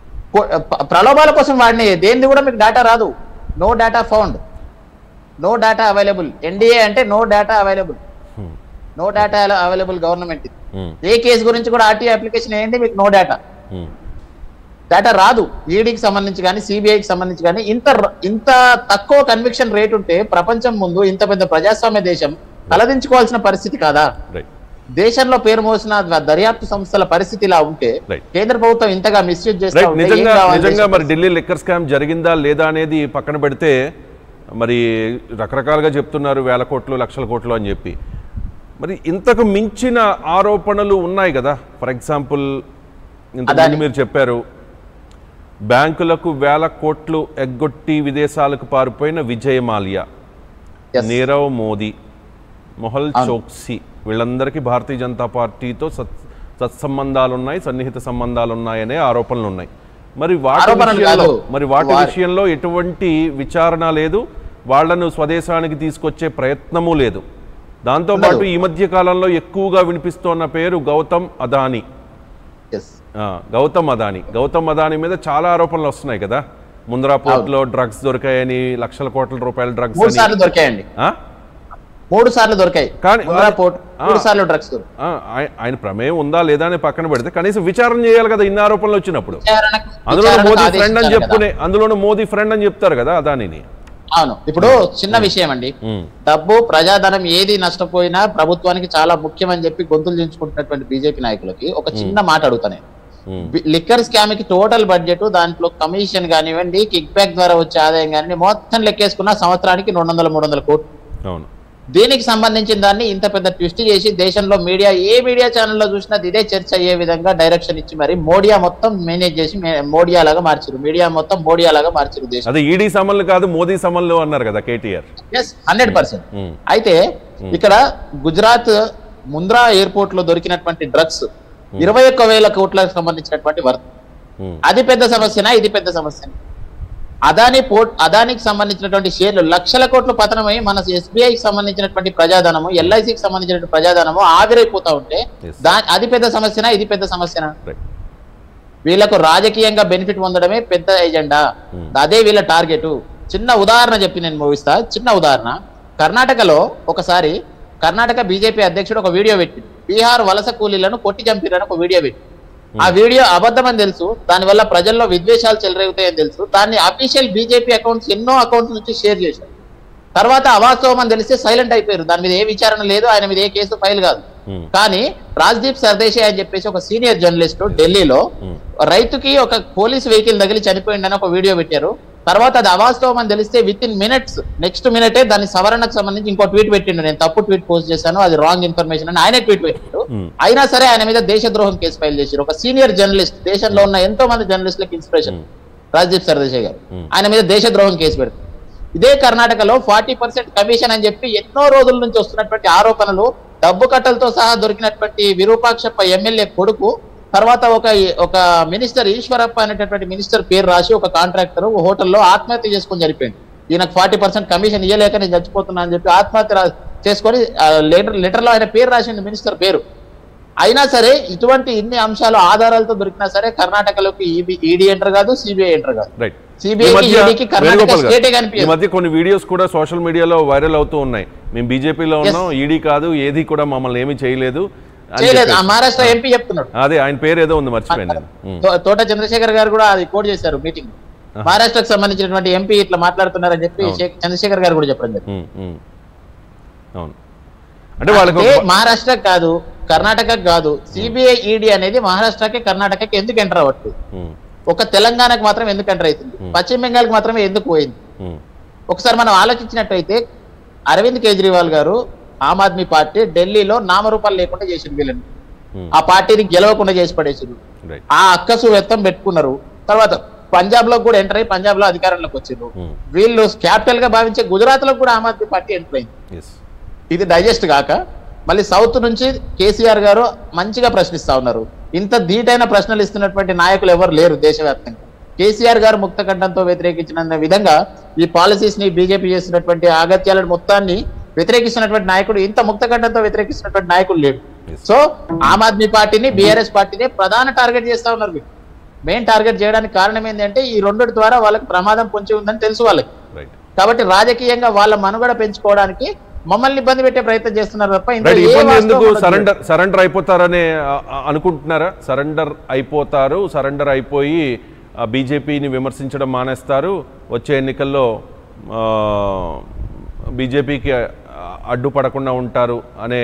ప్రలోభాల కోసం వాడినాయి. దేనిది కూడా మీకు డేటా రాదు. No data found, no data available. NDA అంటే no data available, no data available government. ఏ కేసు గురించి కూడా ఆర్టీఐ అప్లికేషన్ వేయండి, మీకు నో డేటా. డేటా రాదు. ఈడీకి సంబంధించి కానీ సిబిఐకి సంబంధించి కానీ ఇంత ఇంత తక్కువ కన్విక్షన్ రేట్ ఉంటే ప్రపంచం ముందు ఇంత పెద్ద ప్రజాస్వామ్య దేశం తలదించుకోవాల్సిన పరిస్థితి కాదా? దేశంలో పేరు మోసిన దర్యాప్తు సంస్థల పరిస్థితి ఇలా ఉంటే కేంద్ర ప్రభుత్వం ఇంతగా మిస్యూజ్ చేస్తా ఉంటే నిజంగా నిజంగా మరి ఢిల్లీ లిక్కర్ స్కామ్ జరిగిందా లేదా అనేది పక్కన పెడితే మరి రకరకాలుగా చెప్తున్నారు వేల కోట్లు లక్షల కోట్లు అని చెప్పి. మరి ఇంతకు మించిన ఆరోపణలు ఉన్నాయి కదా. ఫర్ ఎగ్జాంపుల్ ఇంతకుముందు మీరు చెప్పారు బ్యాంకులకు వేల కోట్లు ఎగ్గొట్టి విదేశాలకు పారిపోయిన విజయ్ మాల్యా, నీరవ్ మోదీ, మొహల్ చోక్సీ వీళ్ళందరికీ భారతీయ జనతా పార్టీతో సత్ సత్సంబంధాలు ఉన్నాయి, సన్నిహిత సంబంధాలు ఉన్నాయనే ఆరోపణలు ఉన్నాయి. మరి వాటి విషయంలో మరి వాటి విషయంలో ఎటువంటి విచారణ లేదు, వాళ్లను స్వదేశానికి తీసుకొచ్చే ప్రయత్నమూ లేదు. దాంతోపాటు ఈ మధ్య కాలంలో ఎక్కువగా వినిపిస్తోన్న పేరు గౌతమ్ అదానీ. గౌతమ్ అదానీ గౌతమ్ అదానీ మీద చాలా ఆరోపణలు వస్తున్నాయి కదా. ముంద్రా పోర్ట్ లో డ్రగ్స్ దొరికాయని, లక్షల కోట్ల రూపాయల డ్రగ్స్ దొరికాయండి, మూడు సార్లు దొరికాయి. కానీ ఆయన ప్రమేయం ఉందా లేదా అని పక్కన పెడితే కనీసం విచారణ చేయాలి కదా ఇన్ని ఆరోపణలు వచ్చినప్పుడు. అందులో మోదీ ఫ్రెండ్ అని చెప్పుకునే అందులోనూ మోదీ ఫ్రెండ్ అని చెప్తారు కదా అదానీని. అవును, ఇప్పుడు చిన్న విషయం అండి, డబ్బు ప్రజాధనం ఏది నష్టపోయినా ప్రభుత్వానికి చాలా ముఖ్యం అని చెప్పి గొంతులు దించుకుంటున్నటువంటి బీజేపీ నాయకులకి ఒక చిన్న మాట అడుగుతానే. లిక్కర్ స్కామ్ కి టోటల్ బడ్జెట్, దాంట్లో కమిషన్ కానివ్వండి, కిక్ బ్యాక్ ద్వారా వచ్చే ఆదాయం కానివ్వండి, మొత్తం లెక్కేసుకున్న సంవత్సరానికి రెండు వందల మూడు వందల కోట్లు. దీనికి సంబంధించిన దాన్ని ఇంత పెద్ద ట్విస్ట్ చేసి దేశంలో మీడియా ఏ మీడియా ఛానల్లో చూసినా ఇదే చర్చ అయ్యే విధంగా డైరెక్షన్ ఇచ్చి మరి మోడియా మొత్తం మేనేజ్ చేసి మోడియా లాగా మార్చారు, మీడియా మొత్తం మోడియా లాగా మార్చారు. దేశం అదే ఈడీ సమన్లు కాదు మోదీ సమన్లు అన్నారు కదా కేటీఆర్. Yes, hundred percent. అయితే ఇక్కడ గుజరాత్ ముంద్రా ఎయిర్పోర్ట్ లో దొరికినటువంటి డ్రగ్స్ ఇరవై ఒక్క వేల కోట్లకు సంబంధించినటువంటి వర్క్. అది పెద్ద సమస్యనా, ఇది పెద్ద సమస్య? అదానీ పోర్ట్ అదానికి సంబంధించినటువంటి షేర్లు లక్షల కోట్లు పతనమై మన ఎస్బీఐకి సంబంధించినటువంటి ప్రజాధనము, ఎల్ఐసికి సంబంధించినటువంటి ప్రజాధనము ఆవిరైపోతా ఉంటే దా అది పెద్ద సమస్యనా, ఇది పెద్ద సమస్యనా? వీళ్ళకు రాజకీయంగా బెనిఫిట్ పొందడమే పెద్ద ఎజెండా, అదే వీళ్ళ టార్గెట్. చిన్న ఉదాహరణ చెప్పి నేను ముగిస్తా. చిన్న ఉదాహరణ, కర్ణాటకలో ఒకసారి కర్ణాటక బీజేపీ అధ్యక్షుడు ఒక వీడియో పెట్టి బీహార్ వలస కూలీలను కొట్టి చంపిరని ఒక వీడియో పెట్టి, ఆ వీడియో అబద్ధమని తెలుసు, దానివల్ల ప్రజల్లో విద్వేషాలు చెలరేగుతాయని తెలుసు, దాన్ని అఫీషియల్ బీజేపీ అకౌంట్స్ ఎన్నో అకౌంట్స్ నుంచి షేర్ చేశారు. తర్వాత అవాస్తవం అని తెలిస్తే సైలెంట్ అయిపోయారు, దాని మీద ఏ విచారణ లేదు, ఆయన మీద ఏ కేసు ఫైల్ కాదు. కానీ రాజ్దీప్ సర్దేశాయ్ అని చెప్పేసి ఒక సీనియర్ జర్నలిస్ట్ ఢిల్లీలో రైతుకి ఒక పోలీస్ వెహికల్ తగిలి చనిపోయిందని ఒక వీడియో పెట్టారు. తర్వాత అది అవాస్తవం అని తెలిస్తే విత్ ఇన్ మినిట్స్ నెక్స్ట్ మినిటే దాని సవరణకు సంబంధించి ఇంకో ట్వీట్ పెట్టిండు, నేను తప్పు ట్వీట్ పోస్ట్ చేశాను, అది రాంగ్ ఇన్ఫర్మేషన్ అని ఆయన ట్వీట్ పెట్టారు. అయినా సరే ఆయన మీద దేశద్రోహం కేసు ఫైల్ చేశారు. ఒక సీనియర్ జర్నలిస్ట్, దేశంలో ఉన్న ఎంతో మంది జర్నలిస్టులకు ఇన్స్పిరేషన్ రాజ్దీప్ సర్దేశాయ్ గారు, ఆయన మీద దేశద్రోహం కేసు పెడతారు. ఇదే కర్ణాటకలో ఫార్టీ పర్సెంట్ కమిషన్ అని చెప్పి ఎన్నో రోజుల నుంచి వస్తున్నటువంటి ఆరోపణలు, డబ్బు కట్టలతో సహా దొరికినటువంటి విరూపాక్షప్ప ఎమ్మెల్యే కొడుకు, తర్వాత ఒక ఒక మినిస్టర్ ఈశ్వరప్ప అనేటటువంటి మినిస్టర్ పేరు రాసి ఒక కాంట్రాక్టర్ హోటల్లో ఆత్మహత్య చేసుకొని చనిపోయింది. ఈయనకు ఫార్టీ పర్సెంట్ కమిషన్ ఇయ్యలేక నేను చచ్చిపోతున్నా అని చెప్పి ఆత్మహత్య చేసుకొని లెటర్ లెటర్లో ఆయన పేరు రాసింది, మినిస్టర్ పేరు. అయినా సరే ఇటువంటి ఇన్ని అంశాలు ఆధారాలతో దొరికినా సరే కర్ణాటకలోకి ఈడీ ఎంటర్ కాదు, సిబిఐ ఎంటర్ కాదు. ఈ మధ్య కొన్ని వీడియోస్ కూడా సోషల్ మీడియాలో వైరల్ అవుతూ ఉన్నాయి, మేము బీజేపీలో ఉన్నాం, ఈడీ కాదు, ఏది కూడా మమ్మల్ని ఏమీ చేయలేదు. మహారాష్ట్ర ఎంపీ చెప్తున్నాడు, అదే ఆయన పేరు ఏదో ఉంది మర్చిపోయాను. తోట చంద్రశేఖర్ గారు కూడా అది కోట్ చేశారు మీటింగ్, మహారాష్ట్రకు సంబంధించినటువంటి ఎంపీ ఇట్లా మాట్లాడుతున్నారని చెప్పి చంద్రశేఖర్ గారు కూడా చెప్పడం జరిగింది. అంటే వాళ్ళకి మహారాష్ట్ర కాదు, కర్ణాటక కాదు, సిబిఐ ఈడీ అనేది మహారాష్ట్రకి కర్ణాటకకి ఎందుకు ఎంటర్ అవ్వట్లేదు? ఒక తెలంగాణకు మాత్రం ఎందుకు ఎంటర్ అవుతుంది, పశ్చిమ బెంగాల్కి మాత్రమే ఎందుకు పోయింది? ఒకసారి మనం ఆలోచించినట్టయితే అరవింద్ కేజ్రీవాల్ గారు ఆమ్ ఆద్మీ పార్టీ ఢిల్లీలో నామరూపాలు లేకుండా చేసిండు, వీళ్ళని ఆ పార్టీని గెలవకుండా చేసి పడేసారు, ఆ అక్కసు వెత్తం పెట్టుకున్నారు. తర్వాత పంజాబ్ లో కూడా ఎంటర్ అయ్యి పంజాబ్ లో అధికారంలోకి వచ్చారు. వీళ్ళు క్యాపిటల్ గా భావించే గుజరాత్ లో కూడా ఆమ్ ఆద్మీ పార్టీ ఎంటర్ అయింది. ఇది డైజెస్ట్ కాక మళ్ళీ సౌత్ నుంచి కేసీఆర్ గారు మంచిగా ప్రశ్నిస్తా ఉన్నారు. ఇంత ధీటైన ప్రశ్నలు ఇస్తున్నటువంటి నాయకులు ఎవరు లేరు దేశవ్యాప్తంగా. కేసీఆర్ గారు ముక్త కంఠంతో వ్యతిరేకించిన విధంగా ఈ పాలసీస్ ని బీజేపీ చేసినటువంటి ఆగత్యాలను మొత్తాన్ని వ్యతిరేకిస్తున్నటువంటి నాయకుడు, ఇంత ముక్త కంఠంతో వ్యతిరేకిస్తున్నటువంటి నాయకుడు లేడు. సో ఆమ్ ఆద్మీ పార్టీని, బీఆర్ఎస్ పార్టీని ప్రధాన టార్గెట్ చేస్తా ఉన్నారు. మెయిన్ టార్గెట్ చేయడానికి కారణం ఏంటంటే ఈ రెండిటి ద్వారా వాళ్ళకి ప్రమాదం పొంచి ఉందని తెలుసు వాళ్ళకి. కాబట్టి రాజకీయంగా వాళ్ళ మనుగడ పెంచుకోవడానికి మమ్మల్ని ఇబ్బంది పెట్టే ప్రయత్నం చేస్తున్నారు తప్ప ఎందుకు సరెండర్ సరెండర్ అయిపోతారని అనుకుంటున్నారా? సరెండర్ అయిపోతారు, సరెండర్ అయిపోయి బీజేపీని విమర్శించడం మానేస్తారు, వచ్చే ఎన్నికల్లో బీజేపీకి అడ్డుపడకుండా ఉంటారు అనే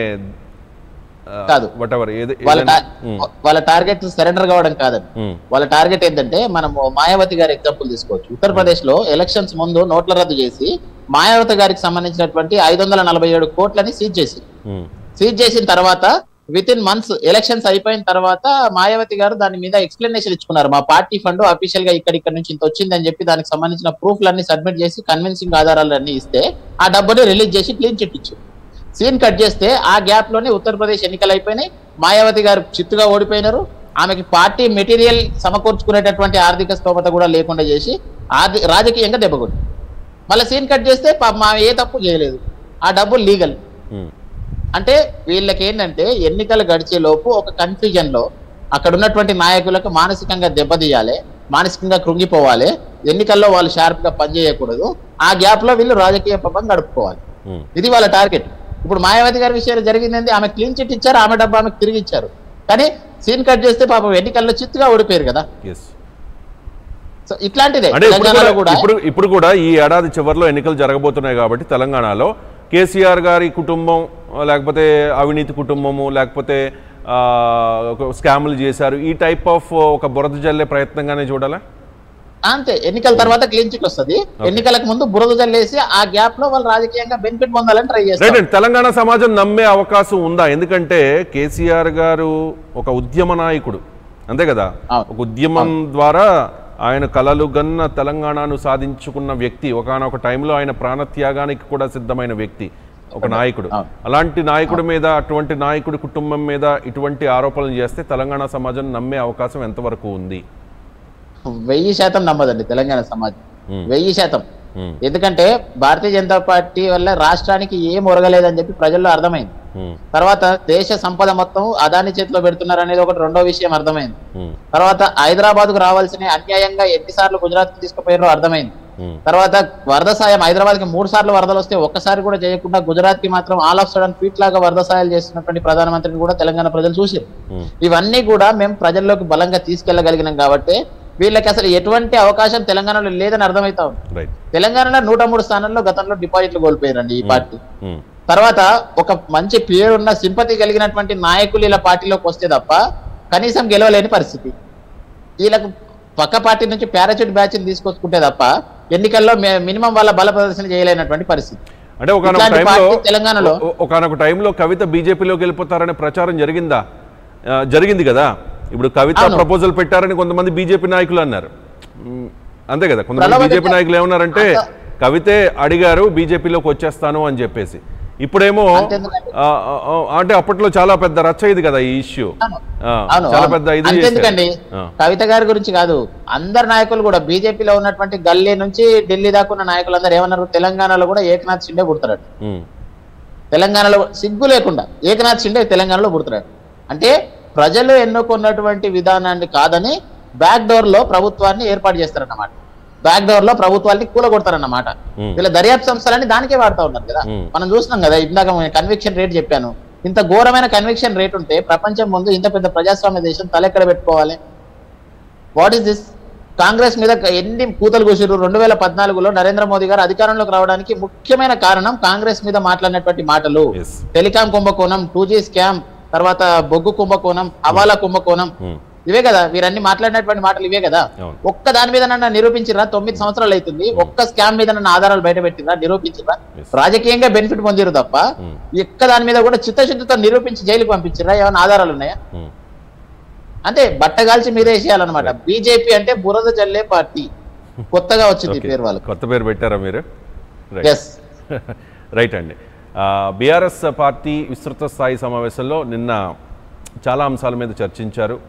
కాదు whatever, వాళ్ళ వాళ్ళ టార్గెట్ సరెండర్ కావడం కాదండి. వాళ్ళ టార్గెట్ ఏంటంటే మనము మాయావతి గారి ఎగ్జాంపుల్ తీసుకోవచ్చు. ఉత్తరప్రదేశ్ లో ఎలక్షన్స్ ముందు నోట్ల రద్దు చేసి మాయావతి గారికి సంబంధించినటువంటి ఐదు వందల నలభై ఏడు కోట్లని సీజ్ చేసి సీజ్ చేసిన తర్వాత విత్ ఇన్ మంత్స్ ఎలక్షన్స్ అయిపోయిన తర్వాత మాయావతి గారు దాని మీద ఎక్స్ప్లెనేషన్ ఇచ్చుకున్నారు. మా పార్టీ ఫండ్ అఫీషియల్ గా ఇక్కడ ఇక్కడ నుంచి ఇంత వచ్చిందని చెప్పి దానికి సంబంధించిన ప్రూఫ్లన్నీ సబ్మిట్ చేసి కన్విన్సింగ్ ఆధారాలన్నీ ఇస్తే ఆ డబ్బుని రిలీజ్ చేసి క్లీన్ చిట్ ఇచ్చారు. సీన్ కట్ చేస్తే ఆ గ్యాప్ లోనే ఉత్తరప్రదేశ్ ఎన్నికలు అయిపోయినాయి. మాయావతి గారు చిత్తుగా ఓడిపోయినారు. ఆమెకి పార్టీ మెటీరియల్ సమకూర్చుకునేటటువంటి ఆర్థిక స్తోమత కూడా లేకుండా చేసి ఆర్థిక రాజకీయంగా దెబ్బకొట్టి మళ్ళీ సీన్ కట్ చేస్తే మా ఏ తప్పు చేయలేదు, ఆ డబ్బు లీగల్. అంటే వీళ్ళకి ఏంటంటే ఎన్నికలు గడిచే లోపు ఒక కన్ఫ్యూజన్ లో అక్కడ ఉన్నటువంటి నాయకులకు మానసికంగా దెబ్బతీయాలి, మానసికంగా కృంగిపోవాలి, ఎన్నికల్లో వాళ్ళు షార్ప్ గా పనిచేయకూడదు, ఆ గ్యాప్ లో వీళ్ళు రాజకీయ పబ్బం గడుపుకోవాలి. ఇది వాళ్ళ టార్గెట్. ఇప్పుడు మాయావతి గారి విషయాలు జరిగిందంటే ఆమె క్లీన్ చిట్ ఇచ్చారు, ఆమె డబ్బు ఆమెకు తిరిగి ఇచ్చారు. కానీ సీన్ కట్ చేస్తే పాపం ఎన్నికల్లో చిత్తుగా ఓడిపోయారు కదా. సో ఇట్లాంటిదే ఇప్పుడు ఇప్పుడు కూడా ఈ ఏడాది చివరిలో ఎన్నికలు జరగబోతున్నాయి కాబట్టి తెలంగాణలో కేసీఆర్ గారి కుటుంబం లేకపోతే అవినీతి కుటుంబము లేకపోతే స్కాములు చేశారు ఈ టైప్ ఆఫ్ ఒక బురద జల్లే ప్రయత్నంగానే చూడాలా? అంతే. ఎన్నికల తర్వాత క్లీన్ చిట్ వస్తుంది, ఎన్నికలకు ముందు బురద జల్లేసి ఆ గ్యాప్ లో వాళ్ళు రాజకీయంగా బెనిఫిట్ పొందాలని ట్రై చేస్తారు. తెలంగాణ సమాజం నమ్మే అవకాశం ఉందా? ఎందుకంటే కేసీఆర్ గారు ఒక ఉద్యమ నాయకుడు, అంతే కదా, ఒక ఉద్యమం ద్వారా ఆయన కలలు గన్న తెలంగాణను సాధించుకున్న వ్యక్తి, ఒకనొక టైంలో ఆయన ప్రాణత్యాగానికి కూడా సిద్ధమైన వ్యక్తి, ఒక నాయకుడు. అలాంటి నాయకుడి మీద, అటువంటి నాయకుడి కుటుంబం మీద ఇటువంటి ఆరోపణలు చేస్తే తెలంగాణ సమాజం నమ్మే అవకాశం ఎంతవరకు ఉంది? వెయ్యి శాతం నమ్మదండి తెలంగాణ సమాజం, వెయ్యి శాతం. ఎందుకంటే భారతీయ జనతా పార్టీ వల్ల రాష్ట్రానికి ఏం ఒరగలేదని చెప్పి ప్రజల్లో అర్థమైంది. తర్వాత దేశ సంపద మొత్తం అదాని చేతిలో పెడుతున్నారు అనేది ఒకటి రెండో విషయం అర్థమైంది. తర్వాత హైదరాబాద్ కు రావాల్సిన అన్యాయంగా ఎన్నిసార్లు గుజరాత్ కి తీసుకుపోయారో అర్థమైంది. తర్వాత వరద సాయం హైదరాబాద్ కి మూడు సార్లు వరదలు వస్తే ఒక్కసారి కూడా చేయకుండా గుజరాత్ కి మాత్రం ఆల్ ఆఫ్ సడన్ ఫీట్ లాగా వరద సాయాలు చేస్తున్నటువంటి ప్రధానమంత్రిని కూడా తెలంగాణ ప్రజలు చూసారు. ఇవన్నీ కూడా మేము ప్రజల్లోకి బలంగా తీసుకెళ్లగలిగినాం కాబట్టి వీళ్ళకి అసలు ఎటువంటి అవకాశం తెలంగాణలో లేదని అర్థమవుతా ఉంది. తెలంగాణలో నూట మూడు స్థానాల్లో గతంలో డిపాజిట్లు కోల్పోయారండి ఈ పార్టీ. తర్వాత ఒక మంచి పేరున్న సింపతి కలిగినటువంటి నాయకులు ఇలా పార్టీలోకి వస్తే తప్ప కనీసం గెలవలేని పరిస్థితి. వీళ్ళకు పక్క పార్టీ నుంచి పారాచూట్ బ్యాచ్ ని తీసుకొచ్చుకుంటే తప్ప ఎన్నికల్లో మినిమం వాళ్ళ బల ప్రదర్శన చేయలేనటువంటి పరిస్థితి. అంటే తెలంగాణలో ఒకనొక టైంలో కవిత బీజేపీలోకి వెళ్ళిపోతారనే ప్రచారం జరిగిందా? జరిగింది కదా. ఇప్పుడు కవిత ప్రపోజల్ పెట్టారని కొంతమంది బీజేపీ నాయకులు అన్నారు, అంతే కదా. కొంతమంది బీజేపీ నాయకులు ఏమన్నారంటే కవితే అడిగారు బీజేపీలోకి వచ్చేస్తాను అని చెప్పేసి. ఇప్పుడేమో అంటే అప్పట్లో చాలా పెద్ద రచ్చ ఇది కదా ఈ ఇష్యూ, చాలా పెద్ద ఇది. ఎందుకండి కవిత గారి గురించి కాదు, అందరు నాయకులు కూడా బీజేపీలో ఉన్నటువంటి గల్లీ నుంచి ఢిల్లీ దాకా ఉన్న నాయకులందరూ ఏమన్నారు, తెలంగాణలో కూడా ఏకనాథ్ షిండే పుడతాడు, తెలంగాణలో సిగ్గు లేకుండా ఏకనాథ్ షిండే తెలంగాణలో పుడతాడు. అంటే ప్రజలు ఎన్నుకున్నటువంటి విధానాన్ని కాదని బ్యాక్ డోర్ లో ప్రభుత్వాన్ని ఏర్పాటు చేస్తారన్నమాట, బ్యాక్ డోర్ లో ప్రభుత్వాన్ని కూలగొడతారన్నమాట. వీళ్ళ దర్యాప్తు సంస్థలన్నీ దానికే వాడుతూ ఉన్నారు కదా. మనం చూస్తున్నాం కదా, ఇందాక కన్విక్షన్ రేట్ చెప్పాను, ఇంత ఘోరమైన కన్విక్షన్ రేట్ ఉంటే ప్రపంచం ముందు ఇంత పెద్ద ప్రజాస్వామ్య దేశం తలెక్కడ పెట్టుకోవాలి? What is this? కాంగ్రెస్ మీద ఎన్ని కూతలు కూసిరు. రెండు వేల పద్నాలుగులో నరేంద్ర మోదీ గారు అధికారంలోకి రావడానికి ముఖ్యమైన కారణం కాంగ్రెస్ మీద మాట్లాడినటువంటి మాటలు. టెలికాం కుంభకోణం, టూ జీ స్కామ్, తర్వాత బొగ్గు కుంభకోణం, హవాలా కుంభకోణం, ఇవే కదా వీరన్ని మాట్లాడినటువంటి మాటలు, ఇవే కదా. ఒక్క దాని మీద నన్ను నిరూపించిరా? తొమ్మిది సంవత్సరాలు అవుతుంది, ఒక్క స్కామ్ మీద నన్ను ఆధారాలు బయట పెట్టిరా? నిరూపించిరా? రాజకీయంగా బెనిఫిట్ పొందిరు తప్ప ఒక్క దాని మీద కూడా చిత్తశుద్ధితో నిరూపించి జైలుకి పంపించిరా? ఏమైనా ఆధారాలు ఉన్నాయా? అంటే బట్టగాల్చి మీదే వేసేయాలన్నమాట. బీజేపీ అంటే బురద జల్లే పార్టీ, కొత్తగా వచ్చింది పేరు, వాళ్ళు కొత్త పేరు పెట్టారా మీరు? రైట్ అండి. బీఆర్ఎస్ పార్టీ విస్తృత స్థాయి సమావేశంలో నిన్న చాలా అంశాల మీద చర్చించారు.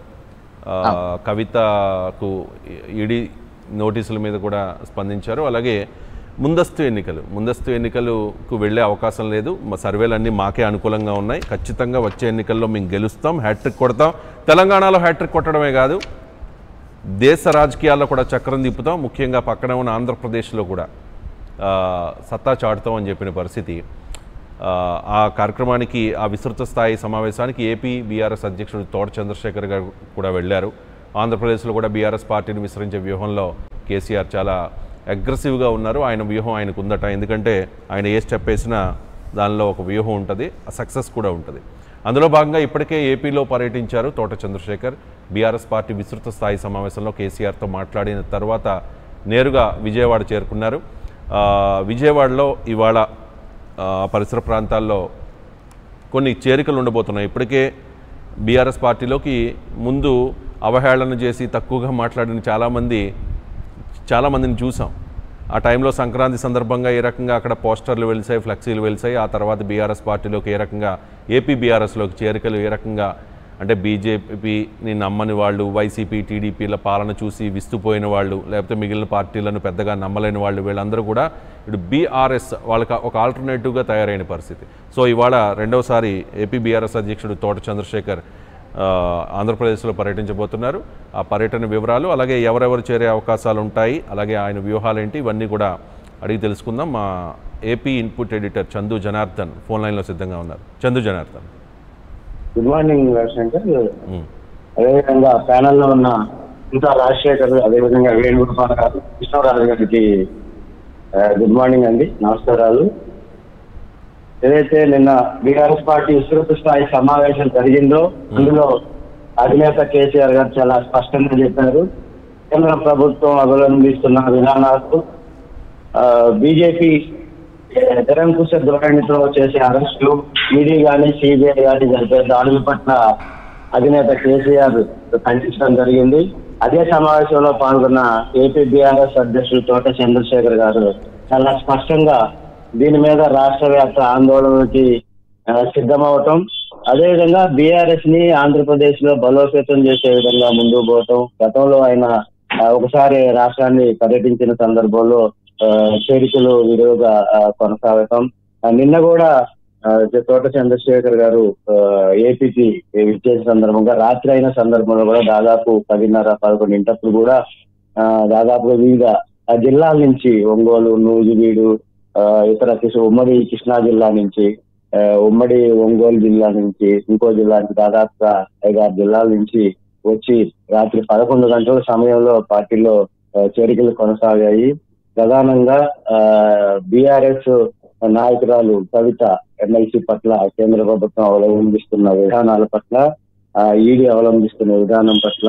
కవితకు ఈడీ నోటీసుల మీద కూడా స్పందించారు. అలాగే ముందస్తు ఎన్నికలు ముందస్తు ఎన్నికలకు వెళ్ళే అవకాశం లేదు, మా సర్వేలన్నీ మాకే అనుకూలంగా ఉన్నాయి, ఖచ్చితంగా వచ్చే ఎన్నికల్లో మేము గెలుస్తాం, హ్యాట్రిక్ కొడతాం, తెలంగాణలో హ్యాట్రిక్ కొట్టడమే కాదు దేశ రాజకీయాల్లో కూడా చక్రం తిప్పుతాం, ముఖ్యంగా పక్కన ఉన్న ఆంధ్రప్రదేశ్లో కూడా సత్తా చాటుతాం అని చెప్పిన పరిస్థితి. ఆ కార్యక్రమానికి, ఆ విస్తృత స్థాయి సమావేశానికి ఏపీ బీఆర్ఎస్ అధ్యక్షుడు తోట చంద్రశేఖర్ గారు కూడా వెళ్ళారు. ఆంధ్రప్రదేశ్లో కూడా బీఆర్ఎస్ పార్టీని విస్తరించే వ్యూహంలో కేసీఆర్ చాలా అగ్రెసివ్గా ఉన్నారు. ఆయన వ్యూహం ఆయనకు ఉందట. ఎందుకంటే ఆయన ఏ స్టెప్ వేసినా దానిలో ఒక వ్యూహం ఉంటుంది, ఆ సక్సెస్ కూడా ఉంటుంది. అందులో భాగంగా ఇప్పటికే ఏపీలో పర్యటించారు తోట చంద్రశేఖర్. బీఆర్ఎస్ పార్టీ విస్తృత స్థాయి సమావేశంలో కేసీఆర్తో మాట్లాడిన తర్వాత నేరుగా విజయవాడ చేరుకున్నారు. విజయవాడలో ఇవాళ పరిసర ప్రాంతాల్లో కొన్ని చేరికలు ఉండబోతున్నాయి. ఇప్పటికే బీఆర్ఎస్ పార్టీలోకి ముందు అవహేళన చేసి తక్కువగా మాట్లాడిన చాలామంది చాలామందిని చూసాం. ఆ టైంలో సంక్రాంతి సందర్భంగా ఏ రకంగా అక్కడ పోస్టర్లు వెలిసాయి, ఫ్లెక్సీలు వెలిసాయి. ఆ తర్వాత బీఆర్ఎస్ పార్టీలోకి ఏ రకంగా, ఏపీ బీఆర్ఎస్లోకి చేరికలు ఏ రకంగా అంటే బీజేపీని నమ్మని వాళ్ళు, వైసీపీ టీడీపీల పాలన చూసి విస్తుపోయిన వాళ్ళు, లేకపోతే మిగిలిన పార్టీలను పెద్దగా నమ్మలేని వాళ్ళు, వీళ్ళందరూ కూడా ఇటు బీఆర్ఎస్ వాళ్ళకి ఒక ఆల్టర్నేటివ్గా తయారైన పరిస్థితి. సో ఇవాళ రెండవసారి ఏపీ బీఆర్ఎస్ అధ్యక్షుడు తోట చంద్రశేఖర్ ఆంధ్రప్రదేశ్లో పర్యటించబోతున్నారు. ఆ పర్యటన వివరాలు, అలాగే ఎవరెవరు చేరే అవకాశాలు ఉంటాయి, అలాగే ఆయన వ్యూహాలు ఏంటి, ఇవన్నీ కూడా అడిగి తెలుసుకుందాం. మా AP input editor Chandu Janardhan phone లైన్లో సిద్ధంగా ఉన్నారు. Chandu Janardhan, good morning Shankar. అదేవిధంగా ప్యానెల్లో ఉన్న ఇంకా రాజశేఖర్, అదేవిధంగా వేణుగోపాల్ గారు, కృష్ణరాజు గారికి గుడ్ మార్నింగ్ అండి, నమస్కారాలు. ఏదైతే నిన్న బీఆర్ఎస్ పార్టీ విస్తృత స్థాయి సమావేశం జరిగిందో అందులో అధినేత కేసీఆర్ గారు చాలా స్పష్టంగా చెప్పారు. కేంద్ర ప్రభుత్వం అవలంబిస్తున్న విధానాలు, బీజేపీ నిరంకుశ ధోరణితో చేసే అరెస్టులు, ఈడీ గానీ సిబిఐ గానీ జరిపే దాడుల పట్ల అధినేత కేసీఆర్ ఖండించడం జరిగింది. అదే సమావేశంలో పాల్గొన్న ఏపీ బీఆర్ఎస్ అధ్యక్షుడు తోట చంద్రశేఖర్ గారు చాలా స్పష్టంగా దీని మీద రాష్ట్ర వ్యాప్త ఆందోళనకి సిద్ధమవటం, అదేవిధంగా బీఆర్ఎస్ ని ఆంధ్రప్రదేశ్ లో బలోపేతం చేసే విధంగా ముందుకు పోవటం. గతంలో ఆయన ఒకసారి రాష్ట్రాన్ని పర్యటించిన సందర్భంలో చేరికలు విలువగా కొనసాగటం. నిన్న కూడా తోట చంద్రశేఖర్ గారు ఏపీకి విచ్చేసిన సందర్భంగా రాత్రి అయిన సందర్భంలో కూడా దాదాపు పదిన్నర పదకొండింటప్పుడు కూడా దాదాపుగా వివిధ జిల్లాల నుంచి ఒంగోలు, నూజివీడు, ఇతర ఉమ్మడి కృష్ణా జిల్లా నుంచి, ఉమ్మడి ఒంగోలు జిల్లా నుంచి, ఇంకో జిల్లా నుంచి దాదాపుగా ఐదారు జిల్లాల నుంచి వచ్చి రాత్రి పదకొండు గంటల సమయంలో పార్టీలో చేరికలు కొనసాగాయి. ప్రధానంగా బీఆర్ఎస్ నాయకురాలు కవిత ఎమ్మెల్సీ పట్ల, కేంద్ర ప్రభుత్వం అవలంబిస్తున్న విధానాల పట్ల, ఈడీ అవలంబిస్తున్న విధానం పట్ల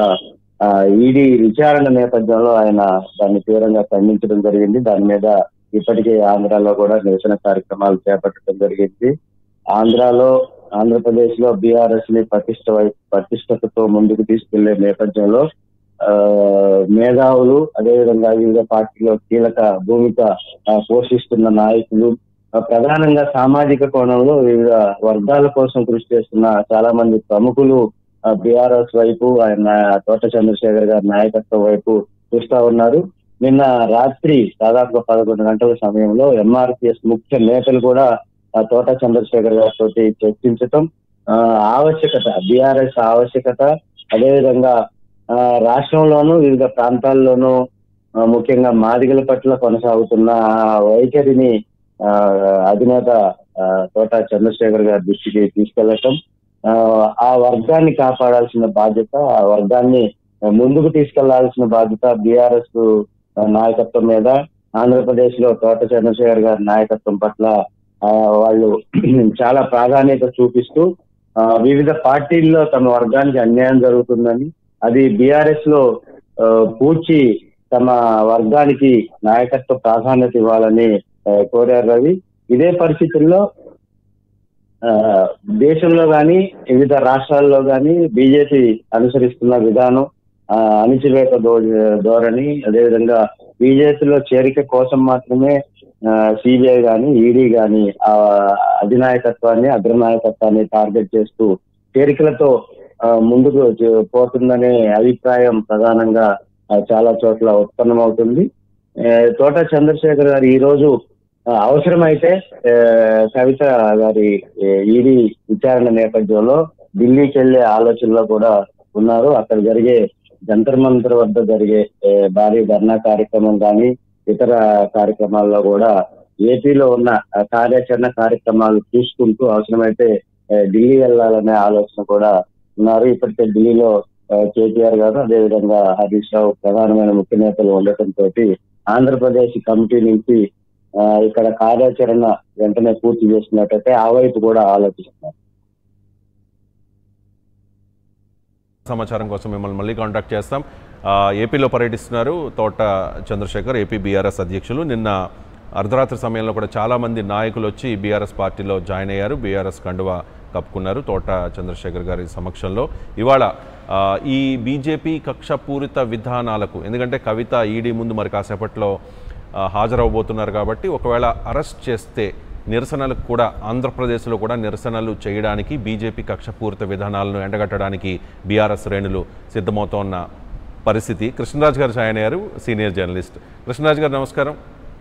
ఈడీ విచారణ నేపథ్యంలో ఆయన దాన్ని తీవ్రంగా ఖండించడం జరిగింది. దాని మీద ఇప్పటికే ఆంధ్రాలో కూడా నిరసన కార్యక్రమాలు చేపట్టడం జరిగింది. ఆంధ్రాలో, ఆంధ్రప్రదేశ్ లో బీఆర్ఎస్ ని పటిష్ట పటిష్టతతో ముందుకు తీసుకెళ్లే నేపథ్యంలో ఆ మేధావులు, అదేవిధంగా వివిధ పార్టీలో కీలక భూమిక పోషిస్తున్న నాయకులు, ప్రధానంగా సామాజిక కోణంలో వివిధ వర్గాల కోసం కృషి చేస్తున్న చాలా మంది ప్రముఖులు బీఆర్ఎస్ వైపు, ఆయన తోట చంద్రశేఖర్ గారి నాయకత్వం వైపు చూస్తా ఉన్నారు. నిన్న రాత్రి దాదాపుగా పదకొండు గంటల సమయంలో ఎంఆర్పిఎస్ ముఖ్య నేతలు కూడా తోట చంద్రశేఖర్ గారితో చర్చించటం, ఆవశ్యకత, బీఆర్ఎస్ ఆవశ్యకత, అదేవిధంగా రాష్ట్రంలోనూ వివిధ ప్రాంతాల్లోనూ ముఖ్యంగా మాదిగల పట్ల కొనసాగుతున్న వైఖరిని అధినేత తోట చంద్రశేఖర్ గారి దృష్టికి తీసుకెళ్లటం, ఆ వర్గాన్ని కాపాడాల్సిన బాధ్యత, ఆ వర్గాన్ని ముందుకు తీసుకెళ్లాల్సిన బాధ్యత బీఆర్ఎస్ నాయకత్వం మీద, ఆంధ్రప్రదేశ్ లో తోట చంద్రశేఖర్ గారి నాయకత్వం పట్ల వాళ్ళు చాలా ప్రాధాన్యత చూపిస్తూ వివిధ పార్టీల్లో తమ వర్గానికి అన్యాయం జరుగుతుందని, అది బీఆర్ఎస్ లో పూడ్చి తమ వర్గానికి నాయకత్వ ప్రాధాన్యత ఇవ్వాలని కోరారు రవి. ఇదే పరిస్థితుల్లో దేశంలో గాని వివిధ రాష్ట్రాల్లో గాని బీజేపీ అనుసరిస్తున్న విధానం, అణిచివేత ధోరణి, అదేవిధంగా బీజేపీలో చేరిక కోసం మాత్రమే సిబిఐ గాని ఈడీ గాని ఆ అధినాయకత్వాన్ని, అగ్రనాయకత్వాన్ని టార్గెట్ చేస్తూ చేరికలతో ముందుకు పోతుందనే అభిప్రాయం ప్రధానంగా చాలా చోట్ల ఉత్పన్నమవుతుంది. తోట చంద్రశేఖర్ గారు ఈ రోజు అవసరమైతే కవిత గారి ఈడీ విచారణ నేపథ్యంలో ఢిల్లీకి వెళ్లే ఆలోచనలో కూడా ఉన్నారు. అక్కడ జరిగే జంతర్ మంతర్ వద్ద జరిగే భారీ ధర్నా కార్యక్రమం కానీ ఇతర కార్యక్రమాల్లో కూడా ఏపీలో ఉన్న కార్యాచరణ కార్యక్రమాలు చూసుకుంటూ అవసరమైతే ఢిల్లీ వెళ్లాలనే ఆలోచన కూడా ఉన్నారు. ఇప్పటికే ఢిల్లీలో కేటీఆర్ గారు అదేవిధంగా హరీష్ రావు ప్రధానమైన ముఖ్య నేతలు ఉండటంతో ఆంధ్రప్రదేశ్ కమిటీ నుంచి ఇక్కడ కార్యాచరణ వెంటనే పూర్తి చేసినట్టయితే ఆ వైపు కూడా ఆలోచిస్తున్నారు. సమాచారం కోసం మిమ్మల్ని మళ్ళీ కాంటాక్ట్ చేస్తాం. ఏపీలో పర్యటిస్తున్నారు తోట చంద్రశేఖర్, ఏపీ బీఆర్ఎస్ అధ్యక్షులు. నిన్న అర్ధరాత్రి సమయంలో కూడా చాలామంది నాయకులు వచ్చి బీఆర్ఎస్ పార్టీలో జాయిన్ అయ్యారు, బీఆర్ఎస్ కండువా కప్పుకున్నారు తోట చంద్రశేఖర్ గారి సమక్షంలో. ఇవాళ ఈ బీజేపీ కక్షపూరిత విధానాలకు, ఎందుకంటే కవిత ఈడీ ముందు మరి కాసేపట్లో హాజరవబోతున్నారు కాబట్టి ఒకవేళ అరెస్ట్ చేస్తే నిరసనలకు కూడా ఆంధ్రప్రదేశ్లో కూడా నిరసనలు చేయడానికి బీజేపీ కక్షపూరిత విధానాలను ఎండగట్టడానికి బీఆర్ఎస్ శ్రేణులు సిద్ధమవుతోన్న పరిస్థితి. కృష్ణరాజు గారు జాయిన్ అయ్యారు, సీనియర్ జర్నలిస్ట్. కృష్ణరాజు గారు నమస్కారం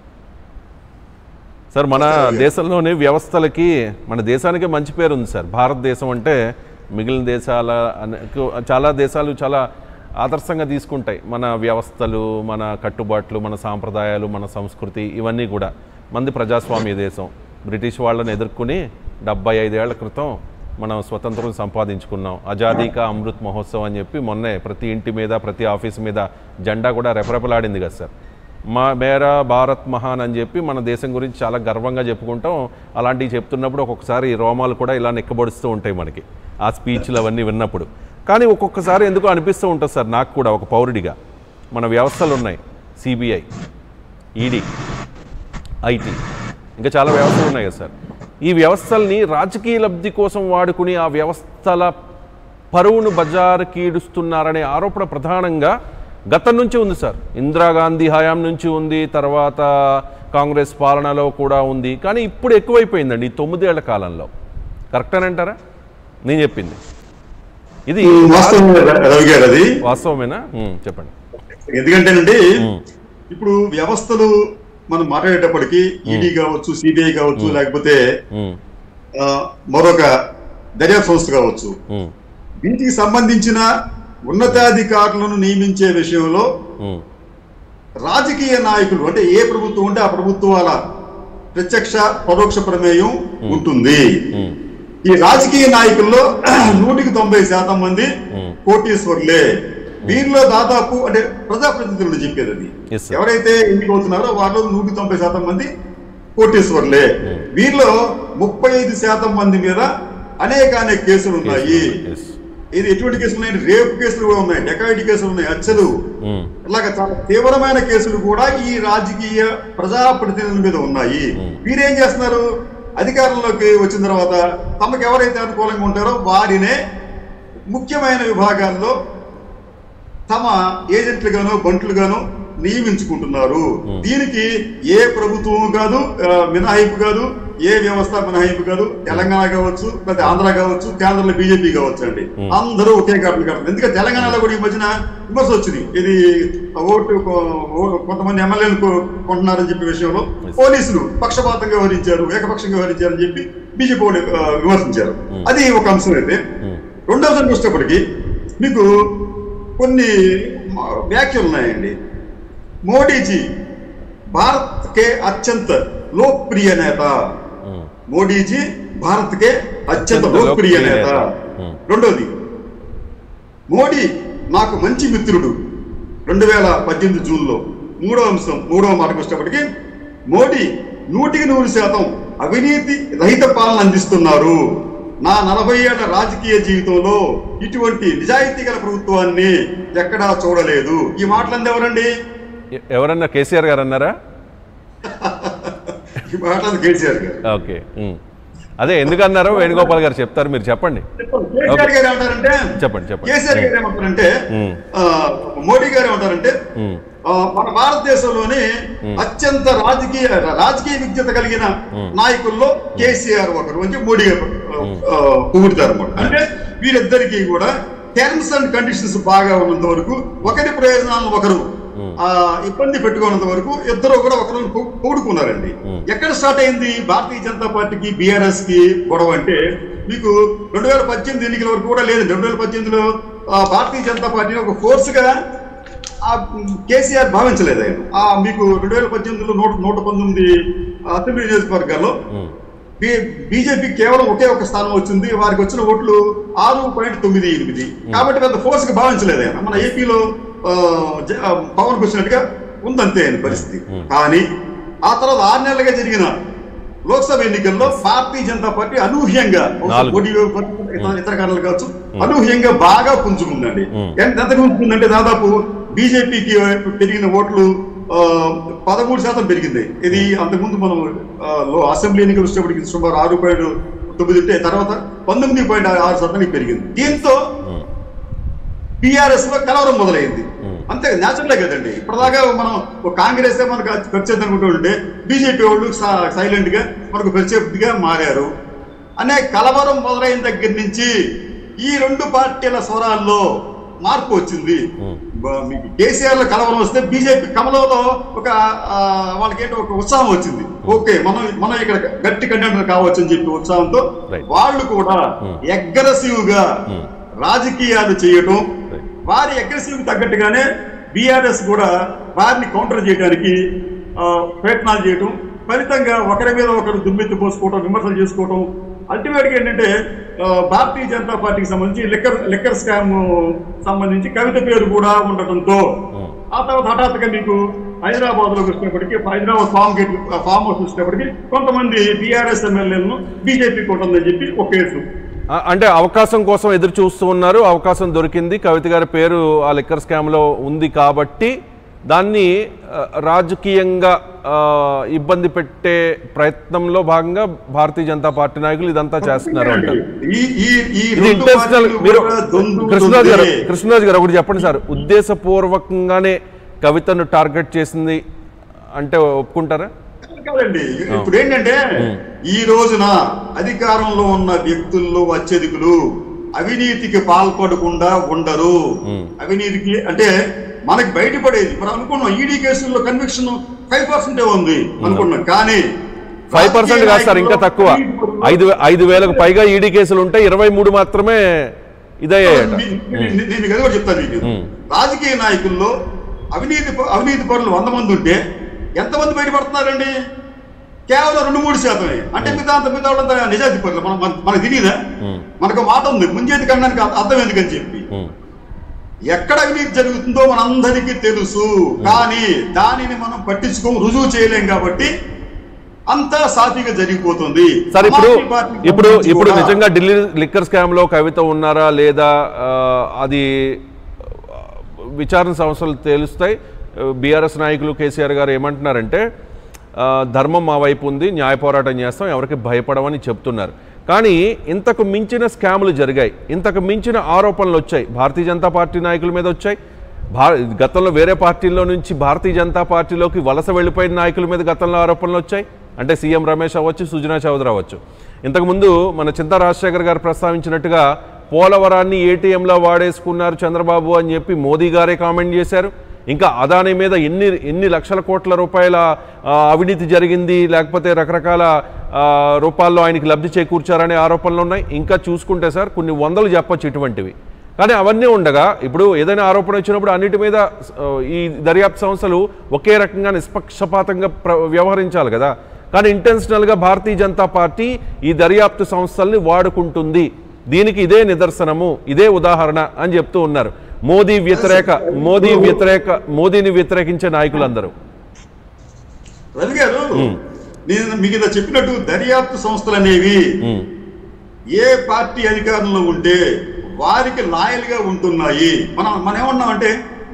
సార్. మన దేశంలోని వ్యవస్థలకి, మన దేశానికే మంచి పేరు ఉంది సార్. భారతదేశం అంటే మిగిలిన దేశాల చాలా దేశాలు చాలా ఆదర్శంగా తీసుకుంటాయి మన వ్యవస్థలు, మన కట్టుబాట్లు, మన సాంప్రదాయాలు, మన సంస్కృతి, ఇవన్నీ కూడా. మంది ప్రజాస్వామ్య దేశం. బ్రిటిష్ వాళ్ళని ఎదుర్కొని డెబ్బై ఐదేళ్ల క్రితం మనం స్వతంత్రం సంపాదించుకున్నాం. ఆజాదీ కా అమృత్ మహోత్సవం అని చెప్పి మొన్నే ప్రతి ఇంటి మీద, ప్రతి ఆఫీస్ మీద జెండా కూడా రెపరెపలాడింది కదా సార్. మా మేరా భారత్ మహాన్ అని చెప్పి మన దేశం గురించి చాలా గర్వంగా చెప్పుకుంటాం. అలాంటివి చెప్తున్నప్పుడు ఒక్కొక్కసారి రోమాలు కూడా ఇలా నిక్కబడుస్తూ ఉంటాయి మనకి ఆ స్పీచ్లు అవన్నీ విన్నప్పుడు. కానీ ఒక్కొక్కసారి ఎందుకో అనిపిస్తూ ఉంటుంది సార్ నాకు కూడా ఒక పౌరుడిగా, మన వ్యవస్థలు ఉన్నాయి, సిబిఐ, ఈడీ, ఐటీ, ఇంకా చాలా వ్యవస్థలు ఉన్నాయి కదా సార్. ఈ వ్యవస్థల్ని రాజకీయ లబ్ధి కోసం వాడుకుని ఆ వ్యవస్థల పరువును బజారుకి ఈడుస్తున్నారనే ఆరోపణ ప్రధానంగా గతం నుంచి ఉంది సార్. ఇందిరాగాంధీ హయాం నుంచి ఉంది, తర్వాత కాంగ్రెస్ పాలనలో కూడా ఉంది. కానీ ఇప్పుడు ఎక్కువైపోయిందండి ఈ తొమ్మిదేళ్ల కాలంలో. కరెక్టేనంటారా నేను చెప్పింది? ఇది వాస్తవమేనా? చెప్పండి. ఎందుకంటేనండి ఇప్పుడు వ్యవస్థలు మనం మాట్లాడేటప్పటికి ఈడీ కావచ్చు, సిబిఐ కావచ్చు, లేకపోతే మరొక దర్యాప్తు సంస్థ కావచ్చు, వీటికి సంబంధించిన ఉన్నతాధికారులను నియమించే విషయంలో రాజకీయ నాయకులు అంటే ఏ ప్రభుత్వం ఉంటే ఆ ప్రభుత్వాల ప్రత్యక్ష పరోక్ష ప్రమేయం ఉంటుంది. ఈ రాజకీయ నాయకుల్లో నూటికి తొంభై శాతం మంది కోటీశ్వర్లే. వీరిలో దాదాపు అంటే ప్రజాప్రతినిధులు చెప్పేది అది, ఎవరైతే ఎన్నికవుతున్నారో వాళ్ళు నూటికి తొంభై శాతం మంది కోటీశ్వర్లే. వీరిలో ముప్పై ఐదు శాతం మంది మీద అనేక అనేక కేసులు ఉన్నాయి. ఇది ఎటువంటి కేసులు ఉన్నాయి? రేపు కేసులు కూడా ఉన్నాయి, డెకాయిటీ కేసులు ఉన్నాయి, హత్యలు, ఇలాగ చాలా తీవ్రమైన కేసులు కూడా ఈ రాజకీయ ప్రజాప్రతినిధుల మీద ఉన్నాయి. వీరేం చేస్తున్నారు? అధికారంలోకి వచ్చిన తర్వాత తమకు ఎవరైతే అనుకూలంగా ఉంటారో వారినే ముఖ్యమైన విభాగాల్లో తమ ఏజెంట్లుగానో బంట్లుగానో నియమించుకుంటున్నారు. దీనికి ఏ ప్రభుత్వం కాదు మినహాయింపు కాదు, ఏ వ్యవస్థ మినహాయింపు కాదు. తెలంగాణ కావచ్చు, లేదా ఆంధ్ర కావచ్చు, కేంద్రంలో బీజేపీ కావచ్చు అండి, అందరూ ఒకే కారణం కడతారు. ఎందుకంటే తెలంగాణలో కూడా ఈ మధ్యన విమర్శ వచ్చింది, ఇది ఓటు కొంతమంది ఎమ్మెల్యేలు కొంటున్నారని చెప్పే విషయంలో పోలీసులు పక్షపాతంగా వ్యవహరించారు, ఏకపక్షంగా వ్యవహరించారని చెప్పి బీజేపీ వాళ్ళు విమర్శించారు. అది ఒక అంశం. అయితే రెండవ అంశం వచ్చేటప్పటికి మీకు కొన్ని వ్యాఖ్యలు ఉన్నాయండి. మోడీజీ భారత్ కే అత్యంత లోక్ప్రియ నేత, మోడీజీ భారత్ కే అత్యంత లోక్ప్రియ నేత. రెండోది, మోడీ నాకు మంచి మిత్రుడు, రెండు వేల పద్దెనిమిది జూన్లో. మూడో అంశం, మూడవ మాటకు వచ్చేటప్పటికి మోడీ నూటికి నూరు శాతం అవినీతి రహిత పాలన అందిస్తున్నారు. నా నలభై ఏళ్ల రాజకీయ జీవితంలో ఇటువంటి నిజాయితీ గల ప్రభుత్వాన్ని ఎక్కడా చూడలేదు. ఈ మాటలంది ఎవరండి? ఎవరన్నా? కేసీఆర్ గారు అన్నారా? ఈ మాటలు కేసీఆర్ గారు. ఓకే, అదే ఎందుకన్నారో వేణుగోపాల్ గారు చెప్తారు, మీరు చెప్పండి. కేసీఆర్ గారు ఏమంటారంటే చెప్పండి చెప్పండి కేసీఆర్ గారు ఏమంటారంటే మోడీ గారు ఏమంటారంటే మన భారతదేశంలోనే అత్యంత రాజకీయ రాజకీయ విజ్ఞత కలిగిన నాయకుల్లో కేసీఆర్ ఒకరు అని మోడీ గారు పొగుడుతారు అన్నమాట. అంటే వీరిద్దరికీ కూడా టర్మ్స్ అండ్ కండిషన్స్ బాగా ఉన్నంత వరకు, ఒకరి ప్రయోజనాలను ఒకరు ఇబ్బంది పెట్టుకున్నంత వరకు ఇద్దరు కూడా ఒకరు పొగుడుకున్నారండి. ఎక్కడ స్టార్ట్ అయింది భారతీయ జనతా పార్టీకి బీఆర్ఎస్ కి గొడవ అంటే మీకు రెండు వేల పద్దెనిమిది ఎన్నికల వరకు కూడా లేదండి. రెండు వేల పద్దెనిమిదిలో భారతీయ జనతా పార్టీని ఒక ఫోర్స్ గా కేసీఆర్ భావించలేదు ఆయన. మీకు రెండు వేల పద్దెనిమిదిలో నూట నూట పంతొమ్మిది అసెంబ్లీ నియోజకవర్గాల్లో బీజేపీ కేవలం ఒకే ఒక స్థానం వచ్చింది, వారికి వచ్చిన ఓట్లు ఆరు పాయింట్ తొమ్మిది ఎనిమిది. కాబట్టి పెద్ద ఫోర్స్ కి భావించలేదు ఆయన. మన ఏపీలో పవన్ వచ్చినట్టుగా ఉందంతే ఆయన పరిస్థితి. కానీ ఆ తర్వాత ఆరు నెలలుగా జరిగిన లోక్సభ ఎన్నికల్లో భారతీయ జనతా పార్టీ అనూహ్యంగా ఇతర కారణాలు కావచ్చు అనూహ్యంగా బాగా పుంజుకుందండి. ఎంత పుంజుకుందంటే దాదాపు బీజేపీకి పెరిగిన ఓట్లు పదమూడు శాతం పెరిగింది. ఇది అంతకుముందు మనం అసెంబ్లీ ఎన్నికలు వచ్చేప్పటికి సుమారు ఆరు పాయింట్ తొమ్మిది ఉంటే తర్వాత పంతొమ్మిది పాయింట్ ఆరు శాతానికి పెరిగింది. దీంతో టిఆర్ఎస్ లో కలవరం మొదలైంది. అంతే న్యాచురలే కదండి. ఇప్పటిదాకా మనం కాంగ్రెస్ మనకు పరిచయం అనుకుంటుంటే బీజేపీ వాళ్ళు సైలెంట్ గా మనకు ప్రత్యర్థిగా మారారు అనే కలవరం మొదలైన దగ్గర నుంచి ఈ రెండు పార్టీల స్వరాల్లో మార్పు వచ్చింది. మీకు కేసీఆర్ లో కలవరం వస్తే బీజేపీ కమలంలో ఒక వాళ్ళకేంటో ఒక ఉత్సాహం వచ్చింది. ఓకే మనం మనం ఇక్కడ గట్టి కంటెంటర్ కావచ్చు అని చెప్పి ఉత్సాహంతో వాళ్ళు కూడా అగ్రెసివ్ గా రాజకీయాలు చేయటం, వారి అగ్రెసివ్ తగ్గట్టుగానే బీఆర్ఎస్ కూడా వారిని కౌంటర్ చేయడానికి ప్రయత్నాలు చేయటం, ఫలితంగా ఒకరి మీద ఒకరు దుమ్మెత్తి పోసుకోవటం, విమర్శలు చేసుకోవటం. అల్టిమేట్ గా ఏంటంటే భారతీయ జనతా పార్టీకి సంబంధించి లిక్కర్ లిక్కర్ స్కామ్ సంబంధించి కవిత పేరు కూడా ఉండటంతో ఆ తర్వాత హఠాత్తుగా మీకు హైదరాబాద్ లోకి వచ్చినప్పటికీ Hyderabad farm gate farm house వచ్చినప్పటికీ కొంతమంది బీఆర్ఎస్ ఎమ్మెల్యేలను బీజేపీకి ఉంటుందని చెప్పి ఒక కేసు. అంటే అవకాశం కోసం ఎదురు చూస్తూ ఉన్నారు. అవకాశం దొరికింది, కవిత గారి పేరు ఆ లిక్కర్ స్కామ్ లో ఉంది కాబట్టి దాన్ని రాజకీయంగా ఇబ్బంది పెట్టే ప్రయత్నంలో భాగంగా భారతీయ జనతా పార్టీ నాయకులు ఇదంతా చేస్తున్నారు అంటారు. ఇది ఇంటెన్షనల్. మీరు కృష్ణరాజు గారు కృష్ణరాజు గారు ఒకటి చెప్పండి సార్, ఉద్దేశపూర్వకంగానే కవితను టార్గెట్ చేసింది అంటే ఒప్పుకుంటారా? కాదండి. ఇప్పుడు ఏంటంటే ఈ రోజున అధికారంలో ఉన్న వ్యక్తుల్లో అత్యధికులు అవినీతికి పాల్పడకుండా ఉండరు. అవినీతికి అంటే మనకి బయటపడేది మనం అనుకున్నాం ఈడీ కేసుల్లో కన్విక్షన్ ఫైవ్ పర్సెంటే ఉంది అనుకున్నాం, కానీ ఫైవ్ పర్సెంట్ కాదు సార్, ఇంకా తక్కువ. ఐదు ఐదు వేలకు పైగా ఈడీ కేసులు ఉంటాయి, ఇరవై మూడు మాత్రమే ఇదయ్యాయట. నేను కదా కూడా చెప్తాను మీకు. రాజకీయ నాయకుల్లో అవినీతి అవినీతి పరులు వంద మంది ఉంటే ఎంతమంది బయటపడుతున్నారండి? కేవలం రెండు మూడు శాతమే. అంటే మిగతా అంత మిగతా వాళ్ళంతా నిజాయితీ పరులు. మనం మనకు తెలియదా? మనకు మాట ఉంది ముంజేది కనడానికి అర్థం ఎందుకని చెప్పి. ఎక్కడ అవినీతి జరుగుతుందో మనందరికీ తెలుసు, కానీ దానిని మనం పట్టించుకో రుజువు చేయలేం కాబట్టి అంతా సాఫీగా జరిగిపోతుంది. సార్ ఇప్పుడు ఇప్పుడు ఇప్పుడు నిజంగా ఢిల్లీ లిక్కర్ స్కామ్ లో కవిత ఉన్నారా లేదా అది విచారణ సంస్థలు తెలుస్తాయి. బీఆర్ఎస్ నాయకులు కేసీఆర్ గారు ఏమంటున్నారంటే ధర్మం మా వైపు ఉంది, న్యాయ పోరాటం చేస్తాం, ఎవరికి భయపడమని చెప్తున్నారు. కానీ ఇంతకు మించిన స్కాములు జరిగాయి, ఇంతకు మించిన ఆరోపణలు వచ్చాయి, భారతీయ జనతా పార్టీ నాయకుల మీద వచ్చాయి. భా గతంలో వేరే పార్టీల్లో నుంచి భారతీయ జనతా పార్టీలోకి వలస వెళ్ళిపోయిన నాయకుల మీద గతంలో ఆరోపణలు వచ్చాయి. అంటే సీఎం రమేష్ అవ్వచ్చు, సుజనా చౌదరి అవ్వచ్చు. ఇంతకుముందు మన చింతా రాజశేఖర్ గారు ప్రస్తావించినట్టుగా పోలవరాన్ని ఏటీఎంలో వాడేసుకున్నారు చంద్రబాబు అని చెప్పి మోదీ గారే కామెంట్ చేశారు. ఇంకా అదానీ మీద ఎన్ని ఎన్ని లక్షల కోట్ల రూపాయల అవినీతి జరిగింది, లేకపోతే రకరకాల రూపాల్లో ఆయనకి లబ్ధి చేకూర్చారనే ఆరోపణలు ఉన్నాయి. ఇంకా చూసుకుంటే సార్ కొన్ని వందలు చెప్పచ్చు ఇటువంటివి. కానీ అవన్నీ ఉండగా ఇప్పుడు ఏదైనా ఆరోపణ వచ్చినప్పుడు అన్నిటి మీద ఈ దర్యాప్తు సంస్థలు ఒకే రకంగా నిష్పక్షపాతంగా వ్యవహరించాలి కదా. కానీ ఇంటెన్షనల్గా భారతీయ జనతా పార్టీ ఈ దర్యాప్తు సంస్థల్ని వాడుకుంటుంది. దీనికి ఇదే నిదర్శనము, ఇదే ఉదాహరణ అని చెప్తూ ఉన్నారు మోదీ వ్యతిరేక మోదీ వ్యతిరేక మోదీని వ్యతిరేకించే నాయకులందరూ. రవి గారు నేను మీకు చెప్పినట్టు దర్యాప్తు సంస్థలు అనేవి ఏ పార్టీ అధికారంలో ఉంటే వారికి లాయల్ గా ఉంటున్నాయి. మనం మనం ఏమన్నామంటే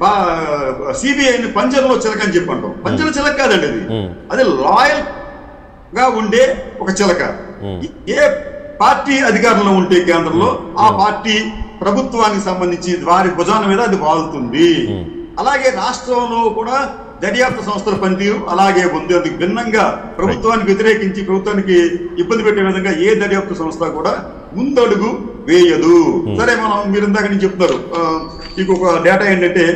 సిబిఐని పంజరంలో చిలక అని చెప్పి అంటాం. పంజర చిలక కాదండి అది, అది లాయల్ గా ఉండే ఒక చిలక. ఏ పార్టీ అధికారంలో ఉంటే కేంద్రంలో ఆ పార్టీ ప్రభుత్వానికి సంబంధించి వారి భుజాల మీద అది వాళ్తుంది. అలాగే రాష్ట్రంలో కూడా దర్యాప్తు సంస్థల పనితీరు అలాగే ఉంది. అందుకు భిన్నంగా ప్రభుత్వానికి వ్యతిరేకించి ప్రభుత్వానికి ఇబ్బంది పెట్టే విధంగా ఏ దర్యాప్తు సంస్థ కూడా ముందడుగు వేయదు. సరే మనం మీరు ఇందాక నుంచి చెప్తున్నారు, మీకు ఒక డేటా ఏంటంటే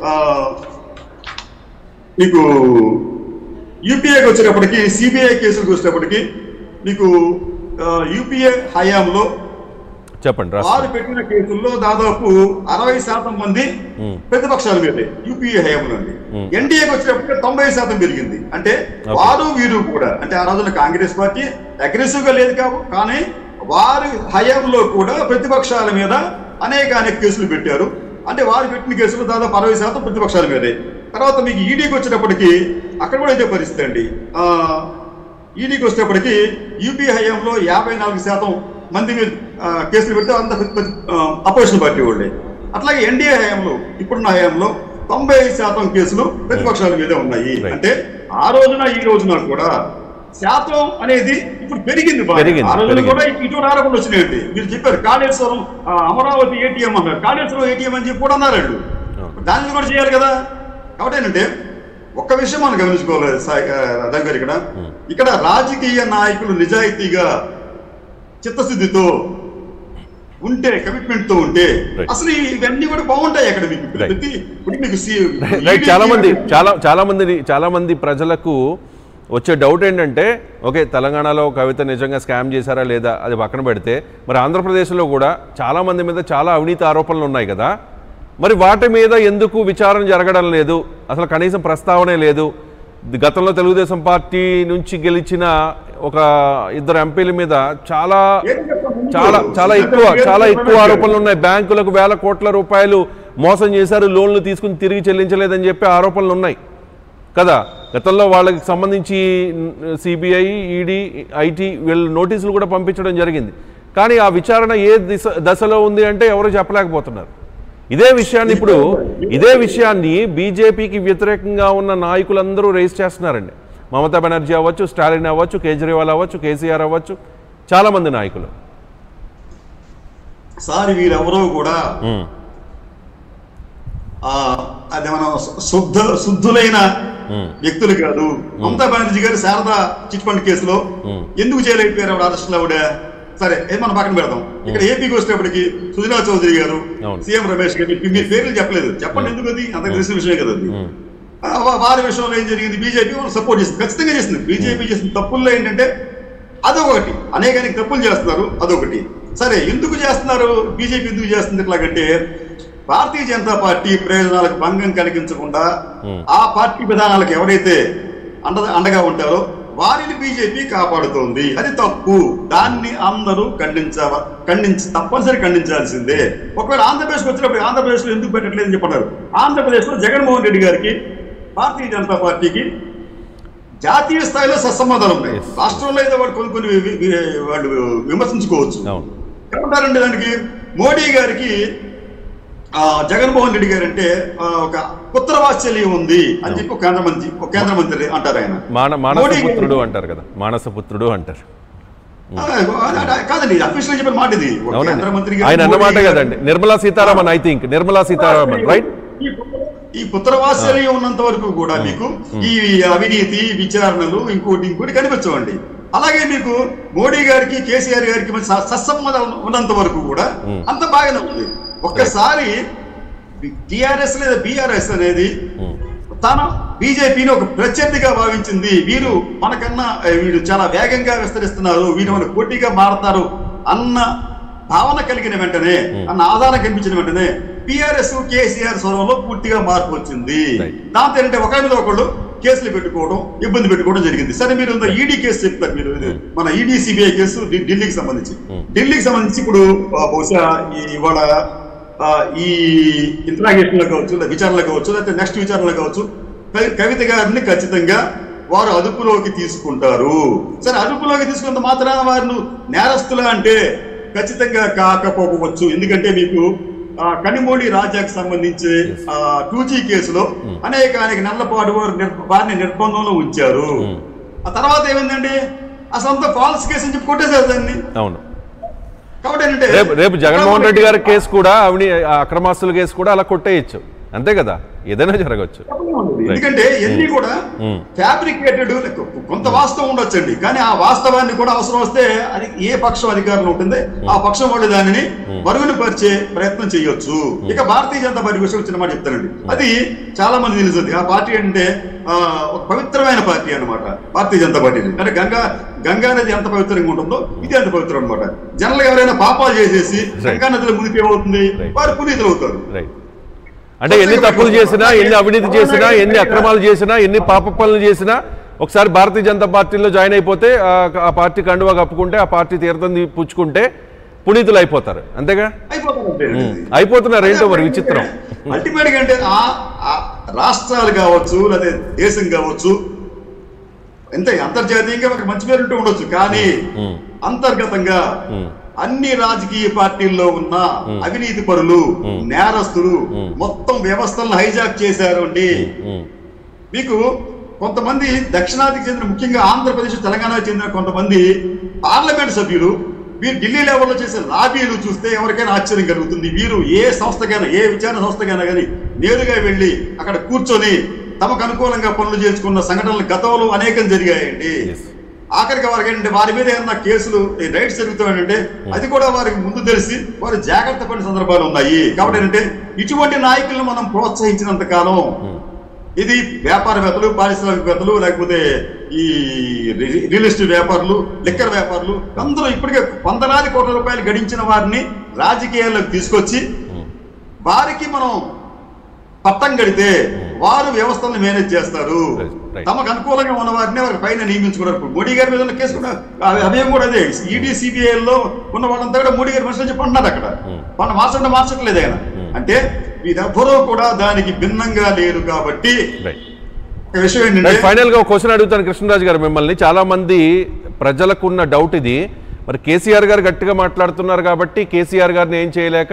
మీకు యూపీఏకి వచ్చేటప్పటికి సిబిఐ కేసులకు వచ్చేటప్పటికి మీకు యూపీఏ హయాంలో చెప్పండి. వారు పెట్టిన కేసుల్లో దాదాపు అరవై శాతం మంది ప్రతిపక్షాల మీదే యూపీఏ హయాంలో అండి. ఎన్డీఏకి వచ్చినప్పటికీ తొంభై శాతం పెరిగింది. అంటే వారు వీరు కూడా, అంటే ఆ రోజున కాంగ్రెస్ పార్టీ అగ్రెసివ్ గా లేదు కావు, కానీ వారి హయాంలో కూడా ప్రతిపక్షాల మీద అనేక అనేక కేసులు పెట్టారు. అంటే వారు పెట్టిన కేసులు దాదాపు అరవై శాతం ప్రతిపక్షాల మీదే. తర్వాత మీకు ఈడీకి వచ్చేటప్పటికి అక్కడ కూడా ఇదే పరిస్థితి అండి. ఆ ఈడీకి వచ్చేటప్పటికి యూపీ హయాంలో యాభై నాలుగు శాతం మంది మీద కేసులు పెడితే అంత అపోజిషన్ పార్టీ వాళ్ళే. అట్లాగే ఎన్డీఏ హయాంలో ఇప్పుడున్న హయాంలో తొంభై శాతం కేసులు ప్రతిపక్షాల మీదే ఉన్నాయి. అంటే ఆ రోజున ఈ రోజున కూడా శాతం అనేది ఇప్పుడు పెరిగింది. ఆ రోజున కూడా ఇటువంటి ఆరోపణలు వచ్చినాయండి. మీరు చెప్పారు కాళేశ్వరం అమరావతి ఏటీఎం అన్నారు, కాళేశ్వరం ఏటీఎం అని చెప్పి కూడా అన్నారు. దాన్ని కూడా చేయాలి కదా. కాబట్టి ఏంటంటే ఒక్క విషయం మనం గమనించుకోవాలి రథం గారు, ఇక్కడ ఇక్కడ రాజకీయ నాయకులు నిజాయితీగా చిత్తశుద్ధితో ఉంటే, కమిట్మెంట్ తో ఉంటే అసలు ఇవన్నీ కూడా బాగుంటాయి. అక్కడ మీకు చాలా మంది చాలా చాలా మంది చాలా మంది ప్రజలకు వచ్చే డౌట్ ఏంటంటే, ఓకే తెలంగాణలో కవిత నిజంగా స్కామ్ చేశారా లేదా అది పక్కన పెడితే, మరి ఆంధ్రప్రదేశ్లో కూడా చాలా మంది మీద చాలా అవినీతి ఆరోపణలు ఉన్నాయి కదా, మరి వాటి మీద ఎందుకు విచారణ జరగడం లేదు? అసలు కనీసం ప్రస్తావనే లేదు. గతంలో తెలుగుదేశం పార్టీ నుంచి గెలిచిన ఒక ఇద్దరు ఎంపీల మీద చాలా చాలా చాలా ఎక్కువ చాలా ఎక్కువ ఆరోపణలు ఉన్నాయి. బ్యాంకులకు వేల కోట్ల రూపాయలు మోసం చేశారు, లోన్లు తీసుకుని తిరిగి చెల్లించలేదని చెప్పి ఆరోపణలు ఉన్నాయి కదా. గతంలో వాళ్ళకి సంబంధించి సిబిఐ, ఈడీ, ఐటీ వీళ్ళు నోటీసులు కూడా పంపించడం జరిగింది. కానీ ఆ విచారణ ఏ దిశ దశలో ఉంది అంటే ఎవరు చెప్పలేకపోతున్నారు. ఇదే విషయాన్ని ఇప్పుడు ఇదే విషయాన్ని బీజేపీకి వ్యతిరేకంగా ఉన్న నాయకులందరూ రేస్ చేస్తున్నారండి. మమతా బెనర్జీ అవ్వచ్చు, స్టాలిన్ అవ్వచ్చు, కేజ్రీవాల్ అవ్వచ్చు, కేసీఆర్ అవ్వచ్చు, చాలా మంది నాయకులు. సార్ వీరెవరో కూడా అది మనం శుద్ధ శుద్ధులైన వ్యక్తులు కాదు. మమతా బెనర్జీ గారు శారదా చిట్ ఫండ్ కేసులో ఎందుకు చేయలేకపోయారు ఆవిడ అరెస్టులు? ఆవిడ సరే మనం పక్కన పెడదాం. ఇక్కడ ఏపీకి వచ్చేటప్పటికి సుజనా చౌదరి గారు, సీఎం రమేష్ గారు, మీ పేర్లు చెప్పలేదు, చెప్పండి ఎందుకు, అది అంత తెలిసిన విషయం కదా. అది వారి విషయంలో ఏం జరిగింది, బీజేపీ వాళ్ళు సపోర్ట్ చేసింది, ఖచ్చితంగా చేసింది. బీజేపీ చేసిన తప్పుల్లో ఏంటంటే అదొకటి, అనేక అనేక తప్పులు చేస్తున్నారు, అదొకటి. సరే ఎందుకు చేస్తున్నారు, బీజేపీ ఎందుకు చేస్తుంది ఇట్లాగంటే, భారతీయ జనతా పార్టీ ప్రయోజనాలకు భంగం కలిగించకుండా ఆ పార్టీ విధానాలకు ఎవరైతే అండ అండగా ఉంటారో వారిని బీజేపీ కాపాడుతోంది. అది తప్పు, దాన్ని అందరూ ఖండించ ఖండించి తప్పనిసరి ఖండించాల్సిందే. ఒకవేళ ఆంధ్రప్రదేశ్కి వచ్చినప్పుడు ఆంధ్రప్రదేశ్ లో ఎందుకు పెట్టట్లేదని చెప్పన్నారు. ఆంధ్రప్రదేశ్ లో జగన్మోహన్ రెడ్డి గారికి, భారతీయ జనతా పార్టీకి జాతీయ స్థాయిలో సత్సంబంధాలు ఉన్నాయి. రాష్ట్రంలో ఏదో వాళ్ళు కొన్ని కొన్ని వాళ్ళు విమర్శించుకోవచ్చు. ఏమంటారండి దానికి, మోడీ గారికి జగన్మోహన్ రెడ్డి గారు అంటే ఒక పుత్ర వాత్సల్యం ఉంది అని చెప్పి ఒక కేంద్ర మంత్రి ఒక కేంద్ర మంత్రి అంటారు. ఆయన మానసపుత్రుడు అంటారు కదా, మానసపుత్రుడు అంటారు కాదండి, అఫీషియల్ చెప్పిన మాట ఇది. కేంద్ర మంత్రి ఆయన అన్నమాట కదండి, Nirmala Sitharaman, I think Nirmala Sitharaman, right. ఈ పుత్రవాత్సల్యం ఉన్నంత వరకు కూడా మీకు ఈ అవినీతి విచారణలు ఇంకోటి ఇంకోటి కనిపించవండి. అలాగే మీకు మోడీ గారికి, కేసీఆర్ గారికి సత్సంబంధం ఉన్నంత వరకు కూడా అంత బాగానే ఉంది. ఒక్కసారి టిఆర్ఎస్ లేదా బిఆర్ఎస్ అనేది తన బీజేపీని ఒక ప్రత్యర్థిగా భావించింది. వీరు మనకన్నా వీరు చాలా వేగంగా విస్తరిస్తున్నారు, వీరు మన పోటీగా మారుతారు అన్న భావన కలిగిన వెంటనే, అన్న ఆధారం కనిపించిన వెంటనే బిఆర్ఎస్ కేసీఆర్ స్వరంలో పూర్తిగా మార్పు వచ్చింది. దాంతో ఏంటంటే ఒకరి మీద ఒకళ్ళు కేసులు పెట్టుకోవడం, ఇబ్బంది పెట్టుకోవడం జరిగింది. సరే మీరు ఈడీ కేసు చెప్తారు, మీరు మన ఈడీ సిబిఐ కేసు ఢిల్లీకి సంబంధించి ఢిల్లీకి సంబంధించి ఇప్పుడు బహుశా ఇవాళ ఈ ఇంట్రాగేషన్లో కావచ్చు, విచారణలో కావచ్చు, లేకపోతే నెక్స్ట్ విచారణలో కావచ్చు, కవిత గారిని ఖచ్చితంగా వారు అదుపులోకి తీసుకుంటారు. సరే అదుపులోకి తీసుకున్నంత మాత్రాన వారిని నేరస్తులు అంటే ఖచ్చితంగా కాకపోవచ్చు. ఎందుకంటే మీకు కనిమోడి రాజాకి సంబంధించి టూ జీ కేసులో అనేక అనేక నెలలపాటు వారిని నిర్బంధంలో ఉంచారు. ఆ తర్వాత ఏమైందండి, అసలు ఫాల్స్ కేసు అని చెప్పి కొట్టేశారు దాన్ని. అవును. రేపు రేపు జగన్మోహన్ రెడ్డి గారి కేసు కూడా, అవినీ అక్రమాస్తుల కేసు కూడా అలా కొట్టేయచ్చు, అంతే కదా. ఏదైనా జరగవచ్చు. ఎందుకంటే ఎన్ని కూడా ఫ్యాబ్రికేటెడ్, కొంత వాస్తవం ఉండొచ్చండి, కానీ ఆ వాస్తవాన్ని కూడా అవసరం వస్తే అది ఏ పక్షం అధికారంలో ఉంటుంది ఆ పక్షం వాళ్ళు దానిని మరుగున పరిచే ప్రయత్నం చేయొచ్చు. ఇక భారతీయ జనతా పార్టీ విషయం చిన్న మాట చెప్తానండి, అది చాలా మంది తెలుస్తుంది. ఆ పార్టీ అంటే ఒక పవిత్రమైన పార్టీ అనమాట భారతీయ జనతా పార్టీ. అంటే గంగా గంగా నది ఎంత పవిత్రంగా ఉంటుందో ఇది అంత పవిత్రం అనమాట. జనరల్ గా ఎవరైనా పాపాలు చేసేసి గంగా నదిలో మునిపి ఏమవుతుంది, వారు పునీతులు అవుతారు. అంటే ఎన్ని తప్పులు చేసినా, ఎన్ని అవినీతి చేసినా, ఎన్ని అక్రమాలు చేసినా, ఎన్ని పాప పనులు చేసినా ఒకసారి భారతీయ జనతా పార్టీలో జాయిన్ అయిపోతే ఆ పార్టీ కండువా కప్పుకుంటే, ఆ పార్టీ తీర్థం పుచ్చుకుంటే పునీతులు అయిపోతారు. అంతేగా అయిపోతున్నారు. ఏంటో మరి విచిత్రం. అల్టిమేట్ గా అంటే ఆ రాష్ట్రాలు కావచ్చు లేదా దేశం కావచ్చు, అంతే అంతర్జాతీయంగా ఒక మంచి పేరు ఉంటూ ఉండొచ్చు, కానీ అంతర్గతంగా అన్ని రాజకీయ పార్టీల్లో ఉన్న అవినీతి పరులు, నేరస్తులు మొత్తం వ్యవస్థలను హైజాక్ చేశారు అండి. మీకు కొంతమంది దక్షిణాదికి చెందిన, ముఖ్యంగా ఆంధ్రప్రదేశ్ తెలంగాణకు చెందిన కొంతమంది పార్లమెంట్ సభ్యులు వీరు ఢిల్లీ లెవెల్లో చేసే లాబీలు చూస్తే ఎవరికైనా ఆశ్చర్యం కలుగుతుంది. వీరు ఏ సంస్థకైనా, ఏ విచారణ సంస్థకైనా కానీ నేరుగా వెళ్ళి అక్కడ కూర్చొని తమకు అనుకూలంగా పనులు చేసుకున్న సంఘటనలు గతంలో అనేకం జరిగాయండి. ఆఖరికి వారికి ఏంటంటే వారి మీద ఏమన్నా కేసులు రైట్స్ జరుగుతాయంటే అది కూడా వారికి ముందు తెలిసి వారు జాగ్రత్త పడిన సందర్భాలు ఉన్నాయి. కాబట్టి ఏంటంటే ఇటువంటి నాయకులను మనం ప్రోత్సహించినంత కాలం ఇది వ్యాపారవేత్తలు, పారిశ్రామికవేత్తలు, లేకపోతే ఈ రియల్ ఎస్టేట్ వ్యాపారులు, లిక్కర్ వ్యాపారులు అందరూ ఇప్పటికే వందలాది కోట్ల రూపాయలు గడించిన వారిని రాజకీయాల్లోకి తీసుకొచ్చి వారికి మనం పట్టం కడితే వారు వ్యవస్థలను మేనేజ్ చేస్తారు. తమకు అనుకూలంగా ఉన్న వారిని వారి పైన నియమించుకున్నారు. మోడీ గారి మీద ఉన్న కేసు కూడా అభయం కూడా అదే. ఈడీ సిబిఐలో ఉన్న వాళ్ళంతా కూడా మోడీ గారి మనుషులు చెప్పి అంటున్నారు అక్కడ. మన మార్చడం మార్చట్లేదు ఆయన. అంటే వీరెవ్వరూ కూడా దానికి భిన్నంగా లేరు. కాబట్టి విషయం ఏంటంటే ఫైనల్ గా ఒక క్వశ్చన్ అడుగుతాను కృష్ణరాజు గారు మిమ్మల్ని. చాలా మంది ప్రజలకు ఉన్న డౌట్ ఇది, మరి కేసీఆర్ గారు గట్టిగా మాట్లాడుతున్నారు కాబట్టి కేసీఆర్ గారిని ఏం చేయలేక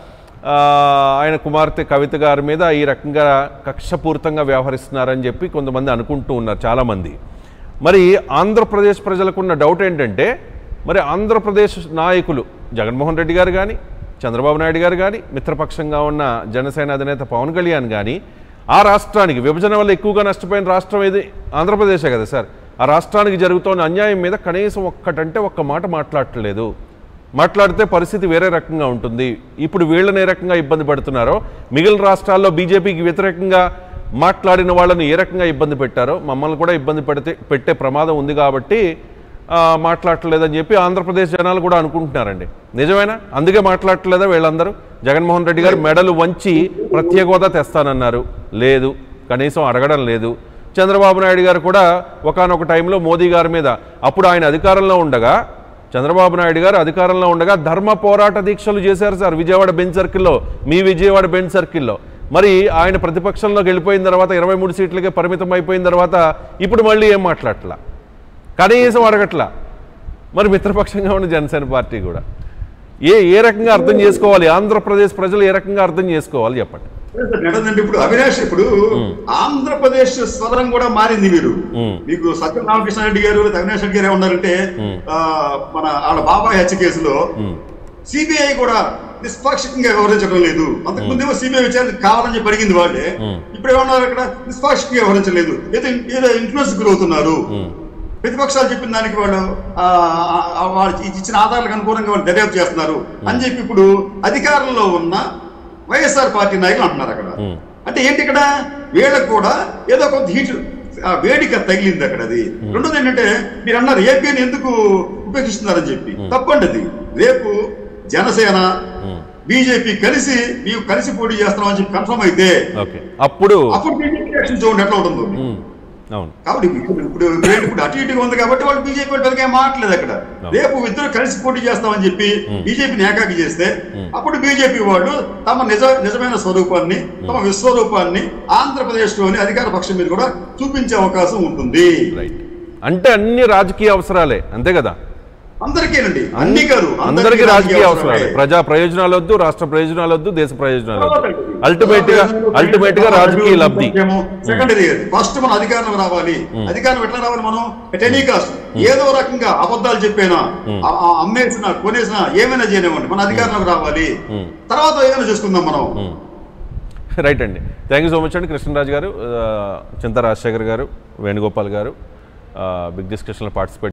ఆయన కుమార్తె కవిత గారి మీద ఈ రకంగా కక్షపూరితంగా వ్యవహరిస్తున్నారని చెప్పి కొంతమంది అనుకుంటూ ఉన్నారు చాలామంది. మరి ఆంధ్రప్రదేశ్ ప్రజలకున్న డౌట్ ఏంటంటే, మరి ఆంధ్రప్రదేశ్ నాయకులు జగన్మోహన్ రెడ్డి గారు కానీ, చంద్రబాబు నాయుడు గారు కానీ, మిత్రపక్షంగా ఉన్న జనసేన అధినేత పవన్ కళ్యాణ్ కానీ, ఆ రాష్ట్రానికి విభజన వల్ల ఎక్కువగా నష్టపోయిన రాష్ట్రం ఏది? ఆంధ్రప్రదేశే కదా సార్. ఆ రాష్ట్రానికి జరుగుతున్న అన్యాయం మీద కనీసం ఒక్కటంటే ఒక్క మాట మాట్లాడట్లేదు. మాట్లాడితే పరిస్థితి వేరే రకంగా ఉంటుంది. ఇప్పుడు వీళ్ళని ఏ రకంగా ఇబ్బంది పడుతున్నారో, మిగిలిన రాష్ట్రాల్లో బీజేపీకి వ్యతిరేకంగా మాట్లాడిన వాళ్ళని ఏ రకంగా ఇబ్బంది పెట్టారో మమ్మల్ని కూడా ఇబ్బంది పెడితే పెట్టే ప్రమాదం ఉంది కాబట్టి మాట్లాడలేదని చెప్పి ఆంధ్రప్రదేశ్ జనాలు కూడా అనుకుంటున్నారండి. నిజమేనా? అందుకే మాట్లాడలేదా వీళ్ళందరూ? జగన్మోహన్ రెడ్డి గారు మెడలు వంచి ప్రత్యేక హోదా తెస్తానన్నారు, లేదు, కనీసం అడగడం లేదు. చంద్రబాబు నాయుడు గారు కూడా ఒకానొక టైంలో మోదీ గారి మీద, అప్పుడు ఆయన అధికారంలో ఉండగా, చంద్రబాబు నాయుడు గారు అధికారంలో ఉండగా ధర్మ పోరాట దీక్షలు చేశారు సార్ విజయవాడ బెంచ్ సర్కిల్లో, మీ విజయవాడ బెంచ్ సర్కిల్లో. మరి ఆయన ప్రతిపక్షంలోకి వెళ్ళిపోయిన తర్వాత ఇరవై మూడు సీట్లకే పరిమితం అయిపోయిన తర్వాత ఇప్పుడు మళ్ళీ ఏం మాట్లాడట్లా, కనీసం అడగట్లా. మరి మిత్రపక్షంగా ఉన్న జనసేన పార్టీ కూడా ఏ ఏ రకంగా అర్థం చేసుకోవాలి? ఆంధ్రప్రదేశ్ ప్రజలు ఏ రకంగా అర్థం చేసుకోవాలి చెప్పండి. ఇప్పుడు అవినాష్, ఇప్పుడు ఆంధ్రప్రదేశ్ స్వరం కూడా మారింది. మీరు మీకు సత్యం రామకృష్ణారెడ్డి గారు, అవినాష్ రెడ్డి గారు ఏమన్నారంటే, మన వాళ్ళ బాబాయ్ హత్య కేసులో సిబిఐ కూడా నిష్పాక్షికంగా వ్యవహరించడం లేదు. అంతకుముందేమో సిబిఐ విచారణ కావాలని చెప్పి అడిగింది వాళ్ళే. ఇప్పుడు ఏమన్నారు, అక్కడ నిష్పాక్షికంగా వ్యవహరించలేదు, ఏదో ఏదో ఇన్ఫ్లుయెన్స్ గురవుతున్నారు. ప్రతిపక్షాలు చెప్పిన దానికి వాళ్ళు వాళ్ళు ఇచ్చిన ఆధారాలకు అనుకూలంగా వాళ్ళు దర్యాప్తు చేస్తున్నారు అని చెప్పి ఇప్పుడు అధికారంలో ఉన్న వైఎస్ఆర్ పార్టీ నాయకులు అంటున్నారు అక్కడ. అంటే ఏంటి, ఇక్కడ వీళ్ళకు కూడా ఏదో కొంత హీట్ వేడిక తగిలింది అక్కడ. అది రెండోది ఏంటంటే, మీరు అన్నారు ఏపీని ఎందుకు ఉపేక్షిస్తున్నారని చెప్పి. తప్పండి అది. రేపు జనసేన బీజేపీ కలిసి మేము కలిసి పోటీ చేస్తున్నాం అని చెప్పి కన్ఫర్మ్ అయితే అప్పుడు అప్పుడు బీజేపీ యాక్షన్ చూడండి ఎట్లా ఉంటుందో. కాబట్టి ఇప్పుడు ఇప్పుడు అటు ఇటుగా ఉంది కాబట్టి వాళ్ళు బీజేపీ వాళ్ళకి ఏం మాట్లేదు అక్కడ. రేపు ఇద్దరు కలిసి పోటీ చేస్తామని చెప్పి బీజేపీని ఏకాకి చేస్తే అప్పుడు బీజేపీ వాళ్ళు తమ నిజ నిజమైన స్వరూపాన్ని, తమ విశ్వరూపాన్ని ఆంధ్రప్రదేశ్ లోని అధికార పక్షం మీద కూడా చూపించే అవకాశం ఉంటుంది. అంటే అన్ని రాజకీయ అవసరాలే, అంతే కదా? అందరికీనండి, అన్ని కాదు, అందరికీ రాజకీయ అవసరాలు. ప్రజా ప్రయోజనాలు వద్దు, రాష్ట్ర ప్రయోజనాలు వద్దు, దేశ ప్రయోజనాలు వద్దు. అల్టిమేట్ గా అల్టిమేట్ గా రాజకీయ లబ్ధి సెకండరీ. ఫస్ట్ మనం అధికారం రావాలి. అధికారం ఎట్లా రావాలి? మనం ఎట్ ఎనీ కాస్ట్ ఏదో రకంగా అబద్ధాలు చెప్పేనా, అమ్మేసినా, కొనేసినా, ఏమైనా చేయనివ్వండి, మన అధికారంలోకి రావాలి. తర్వాత ఏమైనా చేసుకుందాం మనం. రైట్ అండి, థ్యాంక్ యూ సో మచ్ అండి కృష్ణరాజు గారు, చింతా రాజశేఖర్ గారు, వేణుగోపాల్ గారు బిగ్ డిస్కషన్లో పార్టిసిపేట్